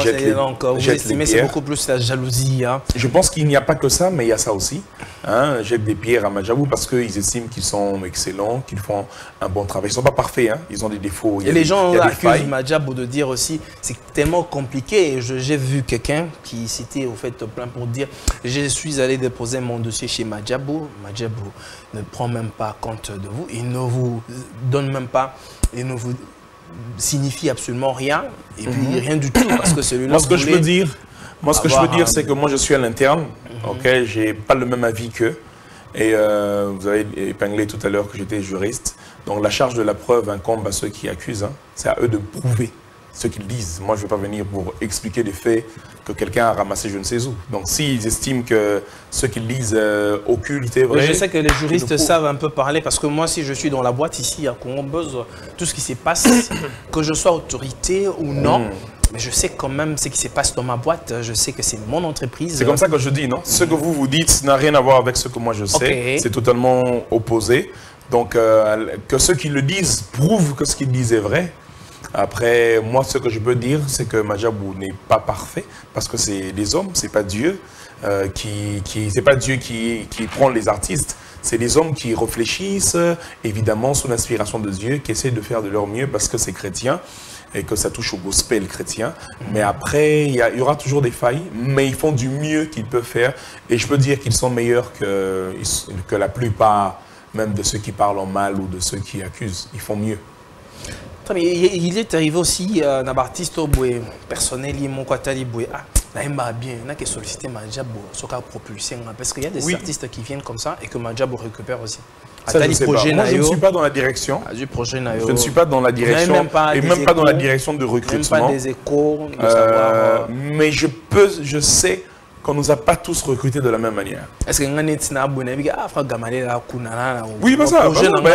Mais c'est beaucoup plus la jalousie. Hein. Je pense qu'il n'y a pas que ça, mais il y a ça aussi. Jettent des pierres à Majabou parce qu'ils estiment qu'ils sont excellents, qu'ils font un bon travail. Ils ne sont pas parfaits, hein. Ils ont des défauts. Et les gens accusent Majabou de dire aussi, c'est tellement compliqué. J'ai vu quelqu'un qui citait au fait plein pour dire, je suis allé déposer mon dossier chez Majabou. Majabou ne prend même pas compte de vous, il ne vous donne même pas, il ne vous signifie absolument rien, et puis rien du tout, parce que celui-là. Moi, ce que je veux dire, c'est que moi, je suis à l'interne, ok, j'ai pas le même avis qu'eux, et vous avez épinglé tout à l'heure que j'étais juriste, donc la charge de la preuve incombe à ceux qui accusent, hein. C'est à eux de prouver ce qu'ils disent. Moi, je ne vais pas venir pour expliquer des faits que quelqu'un a ramassé je ne sais où. Donc, s'ils estiment que ce qu'ils disent occulte est vrai... Je sais que les juristes savent un peu parler, parce que moi, si je suis dans la boîte ici à Congo Buzz, tout ce qui se passe, que je sois autorité ou non, mais je sais quand même ce qui se passe dans ma boîte, je sais que c'est mon entreprise. C'est comme ça que je dis, non? Ce que vous dites n'a rien à voir avec ce que moi je sais. Okay. C'est totalement opposé. Donc, que ceux qui le disent prouvent que ce qu'ils disent est vrai. Après, moi, ce que je peux dire, c'est que Majabou n'est pas parfait, parce que c'est des hommes, c'est pas Dieu c'est pas Dieu qui prend les artistes, c'est des hommes qui réfléchissent, évidemment, sous l'inspiration de Dieu, qui essaient de faire de leur mieux parce que c'est chrétien et que ça touche au gospel chrétien. Mais après, il y aura toujours des failles, mais ils font du mieux qu'ils peuvent faire, et je peux dire qu'ils sont meilleurs que la plupart, même de ceux qui parlent en mal ou de ceux qui accusent. Ils font mieux. Il est arrivé aussi un artiste personnel, il a sollicité Majabou propulser, parce qu'il y a des artistes qui viennent comme ça et que Majabou récupère aussi. Ça, je sais pas. Moi, je ne suis pas dans la direction. Je ne suis pas dans la direction, même pas dans la direction de recrutement. Même pas des échos. Mais je sais qu'on ne nous a pas tous recrutés de la même manière. Est-ce que vous avez dit oui, bah ça,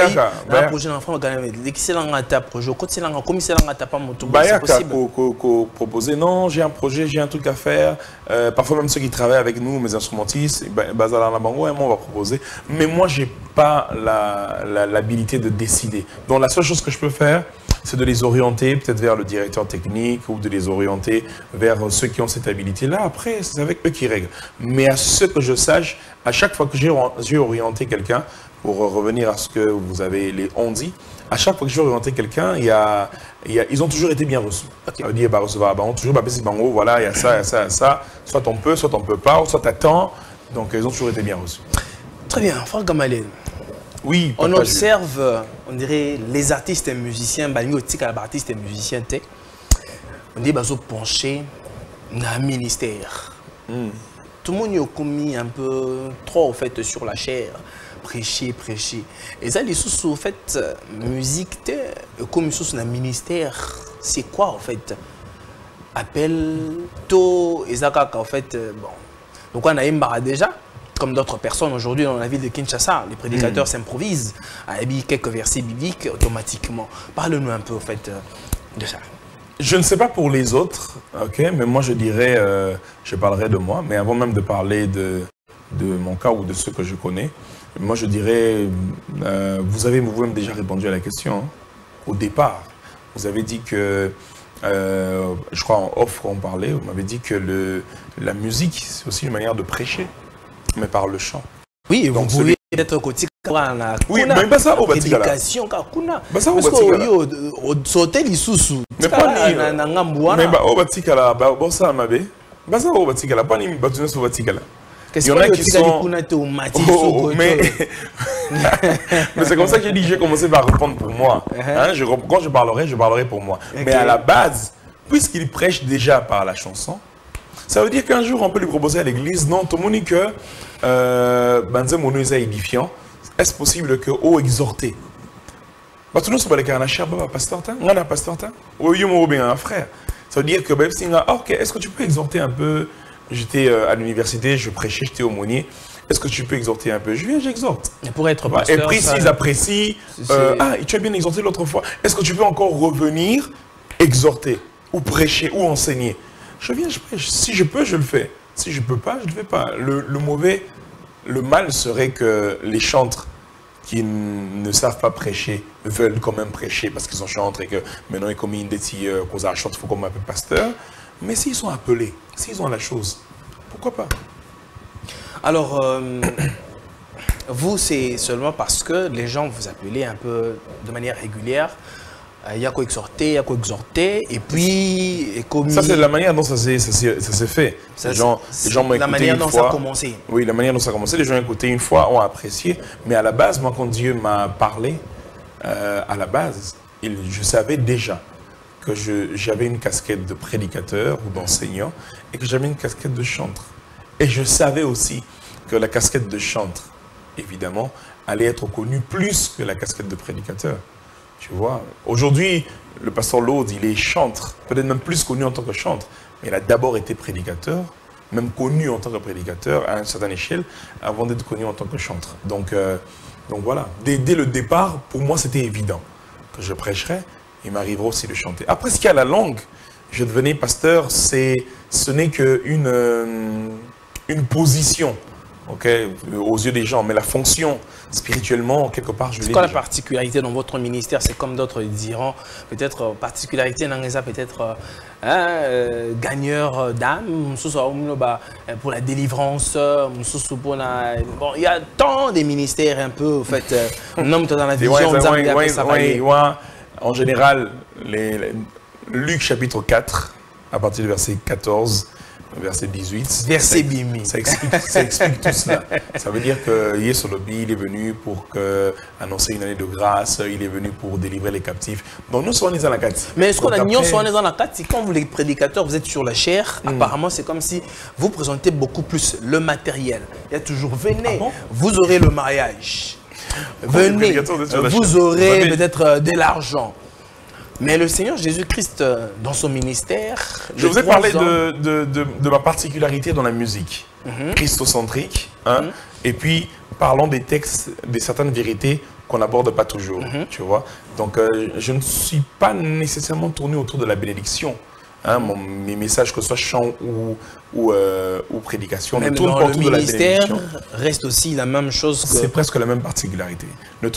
proposer, non, j'ai un projet, j'ai un truc à faire. Parfois même ceux qui travaillent avec nous, mes instrumentistes, on va proposer. Mais moi, je n'ai pas l'habilité de décider. Donc la seule chose que je peux faire, c'est de les orienter peut-être vers le directeur technique ou de les orienter vers ceux qui ont cette habilité-là. Après, c'est avec eux qui règlent. Mais à ce que je sache, à chaque fois que j'ai orienté quelqu'un, pour revenir à ce que vous avez dit, à chaque fois que j'ai orienté quelqu'un, ils ont toujours été bien reçus. Okay. Ça veut dire, voilà, il y a ça, il y a ça, il y a ça. Soit on peut pas, soit t'attends. Donc, ils ont toujours été bien reçus. Très bien, Frère Gamaliel. Oui, on observe, on dirait, les artistes et musiciens, artistes et musiciens, on dit qu'ils sont penchés dans un ministère. Tout le monde a commis un peu trop, au fait, sur la chair, prêcher. Et ça, les sous, en fait, musique, comme sous un ministère, c'est quoi, en fait? Appel, tôt, et ça, en fait, bon. Donc, on a un déjà. Comme d'autres personnes aujourd'hui dans la ville de Kinshasa, les prédicateurs s'improvisent à quelques versets bibliques automatiquement. Parle-nous un peu au fait de ça. Je ne sais pas pour les autres, okay, mais moi je dirais, je parlerai de moi, mais avant même de parler de mon cas ou de ceux que je connais, moi je dirais, vous avez vous-même déjà répondu à la question, hein, au départ. Vous avez dit que, je crois en off on parlait, vous m'avez dit que la musique c'est aussi une manière de prêcher. Mais par le chant. Oui, donc vous pouvez être côté oui, mais pas ça au Batikala. Bah ça au Batikala. Au hôtel Isusu. Mais pas ni. Mais bah au Batikala, bah ça m'avait. Bah ça au Batikala, pas ni batunes au Batikala. Il y en a qui sont. Mais c'est comme ça que j'ai dit, j'ai commencé par répondre pour moi. Quand je parlerai pour moi. Mais à la base, puisqu'il prêche déjà par la chanson. Ça veut dire qu'un jour, on peut lui proposer à l'église, non, tout le monde dit que Banzé Monoïse est édifiant. Est-ce possible que oh exhorter? Tout le monde se parle qu'un cher pasteur, on a un pasteur, oui, on a un frère. Ça veut dire que ok, est-ce que tu peux exhorter un peu? J'étais à l'université, je prêchais, j'étais aumônier. Est-ce que tu peux exhorter un peu? Je viens, j'exhorte. Pour être pasteur, et puis s'ils apprécient, tu as bien exhorté l'autre fois. Est-ce que tu peux encore revenir exhorter ou prêcher ou enseigner? Je viens, je prêche. Si je peux, je le fais. Si je ne peux pas, je ne le fais pas. Le mal serait que les chantres qui ne savent pas prêcher veulent quand même prêcher parce qu'ils sont chantres et que maintenant ils communiquent des petits causes à chanter, il faut qu'on m'appelle pasteur. Mais s'ils sont appelés, s'ils ont la chose, pourquoi pas? Alors, vous, c'est seulement parce que les gens vous appellent un peu de manière régulière. Il y a quoi exhorter, il y a quoi exhorter, et puis... comme ça, c'est la manière dont ça s'est fait. Les gens m'ont écouté une fois. La manière dont ça a commencé. Oui, la manière dont ça a commencé. Les gens ont écouté une fois, ont apprécié. Mais à la base, moi, quand Dieu m'a parlé, à la base, je savais déjà que j'avais une casquette de prédicateur ou d'enseignant et que j'avais une casquette de chantre. Et je savais aussi que la casquette de chantre, évidemment, allait être connue plus que la casquette de prédicateur. Tu vois, aujourd'hui, le pasteur Lode, il est chantre, peut-être même plus connu en tant que chantre, mais il a d'abord été prédicateur, même connu en tant que prédicateur à une certaine échelle, avant d'être connu en tant que chantre. Donc voilà, dès le départ, pour moi, c'était évident que je prêcherais, il m'arriverait aussi de chanter. Après, ce qu'il y a la langue, je devenais pasteur, ce n'est qu'une position. Okay, aux yeux des gens, mais la fonction, spirituellement, quelque part, je l'ai. C'est quoi la particularité dans votre ministère? C'est comme d'autres diront, peut-être particularité dans les peut-être gagneur d'âme, pour la délivrance, bon, il y a tant de ministères un peu, en fait, un homme dans la vision, en général, Luc chapitre 4, à partir du verset 14, verset 18. Verset Bimi. Ça explique tout cela. Ça veut dire que Yesolobi, il est venu pour annoncer une année de grâce, il est venu pour délivrer les captifs. Donc nous sommes dans la carte. Mais est-ce qu'on a nous sommes dans la carte? Quand vous les prédicateurs, vous êtes sur la chair, apparemment c'est comme si vous présentez beaucoup plus le matériel. Il y a toujours, venez, vous aurez le mariage. Venez, vous aurez peut-être de l'argent. Mais le Seigneur Jésus-Christ, dans son ministère... Je vous ai parlé de ma particularité dans la musique, christocentrique, hein, et puis parlons des textes, de certaines vérités qu'on n'aborde pas toujours, tu vois. Donc, je ne suis pas nécessairement tourné autour de la bénédiction. Hein, mes messages, que ce soit chant ou prédication, même ne tournent pas autour de la bénédiction. Reste aussi la même chose que... C'est presque la même particularité.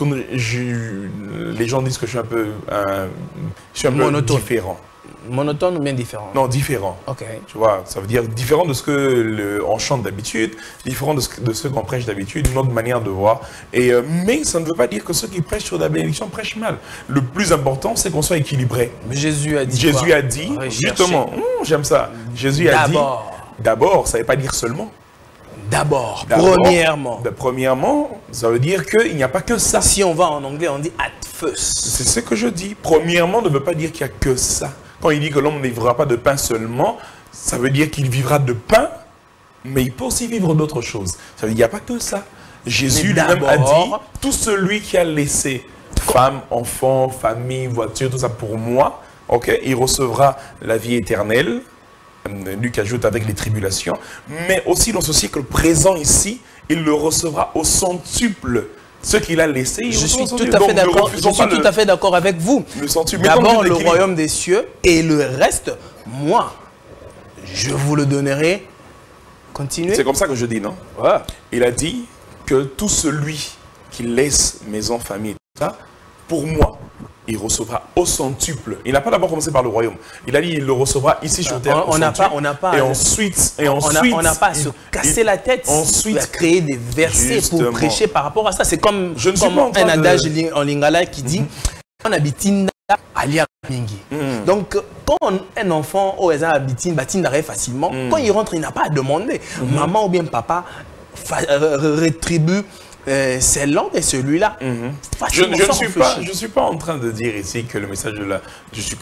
Les gens disent que je suis un peu, différent. Monotone ou bien différent? Non, différent. Ok. Tu vois, ça veut dire différent de ce que on chante d'habitude, différent de ce qu'on prêche d'habitude, une autre manière de voir. Mais ça ne veut pas dire que ceux qui prêchent sur la bénédiction prêchent mal. Le plus important, c'est qu'on soit équilibré. Jésus a dit Jésus a dit, justement, j'aime ça. Jésus a dit, d'abord, ça ne veut pas dire seulement. D'abord, premièrement. Premièrement, ça veut dire qu'il n'y a pas que ça. Si on va en anglais, on dit at first. C'est ce que je dis. Premièrement ne veut pas dire qu'il n'y a que ça. Quand il dit que l'homme ne vivra pas de pain seulement, ça veut dire qu'il vivra de pain, mais il peut aussi vivre d'autres choses. Ça veut dire qu'il n'y a pas que ça. Jésus lui-même a dit, tout celui qui a laissé femme, enfant, famille, voiture, tout ça pour moi, okay, il recevra la vie éternelle. Luc ajoute avec les tribulations, mais aussi dans ce siècle présent ici, il le recevra au centuple. Ce qu'il a laissé, je suis tout à fait d'accord. Je suis tout à fait d'accord avec vous. D'abord le royaume des cieux et le reste, moi, je vous le donnerai. Continuez. C'est comme ça que je dis, non? Ouais. Il a dit que tout celui qui laisse maison, famille, tout ça, pour moi, il recevra au centuple. Il n'a pas d'abord commencé par le royaume. Il a dit il le recevra ici sur terre. On n'a pas et ensuite, on n'a pas à se casser la tête. Ensuite, à créer des versets pour prêcher par rapport à ça. C'est comme un adage en lingala qui dit on habite alia mingi. Donc quand un enfant au hasard habite batindarait facilement, quand il rentre, il n'a pas à demander. Maman ou bien papa rétribue. C'est l'un de celui-là. Je ne suis pas en train de dire ici que le message de la...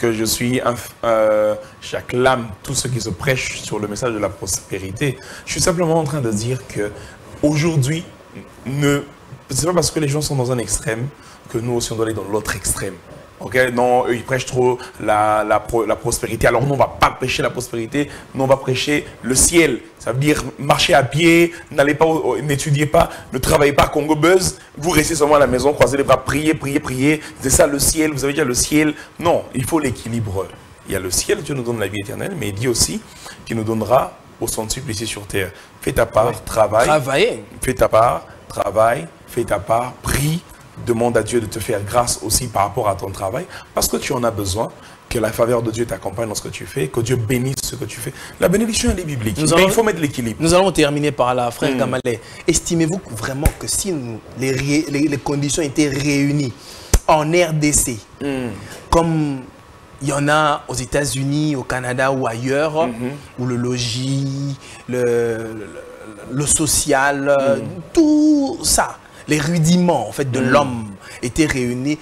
j'acclame tous ceux qui se prêchent sur le message de la prospérité. Je suis simplement en train de dire que aujourd'hui, c'est pas parce que les gens sont dans un extrême que nous aussi on doit aller dans l'autre extrême. Okay? Non, eux, ils prêchent trop la prospérité. Alors nous, on ne va pas prêcher la prospérité, nous, on va prêcher le ciel. Ça veut dire marcher à pied, n'étudiez pas, ne travaillez pas à Congo Buzz, vous restez seulement à la maison, croisez les bras, priez, priez, priez. C'est ça le ciel, vous avez déjà le ciel. Non, il faut l'équilibre. Il y a le ciel, Dieu nous donne la vie éternelle, mais il dit aussi qu'il nous donnera au centuple ici sur terre. Fais ta part, travaille. Fais ta part, travaille, fais ta part, prie. Demande à Dieu de te faire grâce aussi par rapport à ton travail, parce que tu en as besoin, que la faveur de Dieu t'accompagne dans ce que tu fais, que Dieu bénisse ce que tu fais. La bénédiction, elle est biblique, mais il faut mettre l'équilibre. Nous allons terminer par là, frère Gamalé. Estimez-vous vraiment que si les conditions étaient réunies en RDC, comme il y en a aux États-Unis, au Canada ou ailleurs, où le logis, le social, tout ça, les rudiments en fait, de l'homme étaient réunis.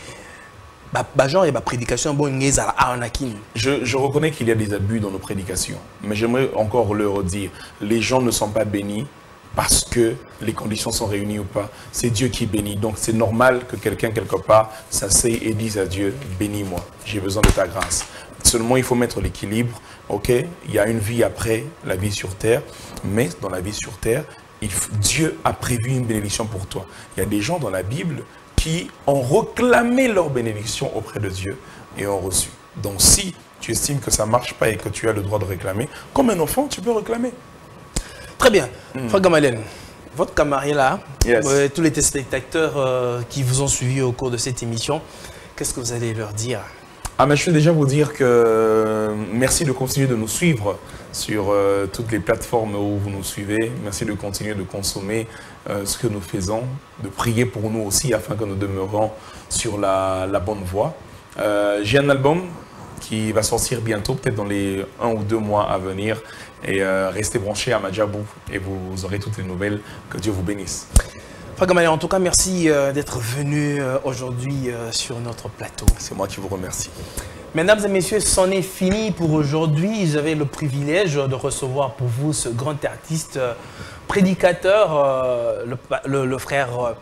Je reconnais qu'il y a des abus dans nos prédications, mais j'aimerais encore le redire. Les gens ne sont pas bénis parce que les conditions sont réunies ou pas. C'est Dieu qui bénit. Donc c'est normal que quelqu'un quelque part s'asseye et dise à Dieu, bénis-moi, j'ai besoin de ta grâce. Seulement il faut mettre l'équilibre. Ok, il y a une vie après la vie sur terre, mais dans la vie sur terre, Dieu a prévu une bénédiction pour toi. Il y a des gens dans la Bible qui ont réclamé leur bénédiction auprès de Dieu et ont reçu. Donc si tu estimes que ça ne marche pas et que tu as le droit de réclamer, comme un enfant, tu peux réclamer. Très bien. Frère Gamaliel, votre camarade là, tous les téléspectateurs qui vous ont suivi au cours de cette émission, qu'est-ce que vous allez leur dire? Mais je vais déjà vous dire que merci de continuer de nous suivre sur toutes les plateformes où vous nous suivez. Merci de continuer de consommer ce que nous faisons, de prier pour nous aussi afin que nous demeurions sur la bonne voie. J'ai un album qui va sortir bientôt, peut-être dans les 1 ou 2 mois à venir. Et restez branchés à Madjabou et vous aurez toutes les nouvelles. Que Dieu vous bénisse. Frère Gamaliel, en tout cas, merci d'être venu aujourd'hui sur notre plateau. C'est moi qui vous remercie. Mesdames et messieurs, c'en est fini pour aujourd'hui. J'avais le privilège de recevoir pour vous ce grand artiste, prédicateur, le frère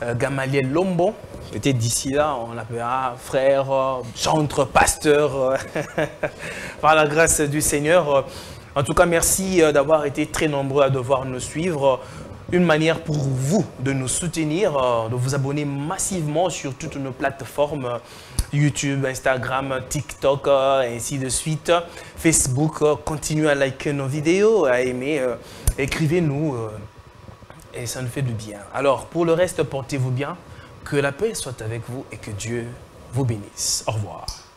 Gamaliel Lombo. Peut-être d'ici là, on l'appellera frère, chantre, pasteur, par la grâce du Seigneur. En tout cas, merci d'avoir été très nombreux à devoir nous suivre. Une manière pour vous de nous soutenir, de vous abonner massivement sur toutes nos plateformes YouTube, Instagram, TikTok, et ainsi de suite. Facebook, continuez à liker nos vidéos, à aimer, écrivez-nous, et ça nous fait du bien. Alors, pour le reste, portez-vous bien, que la paix soit avec vous et que Dieu vous bénisse. Au revoir.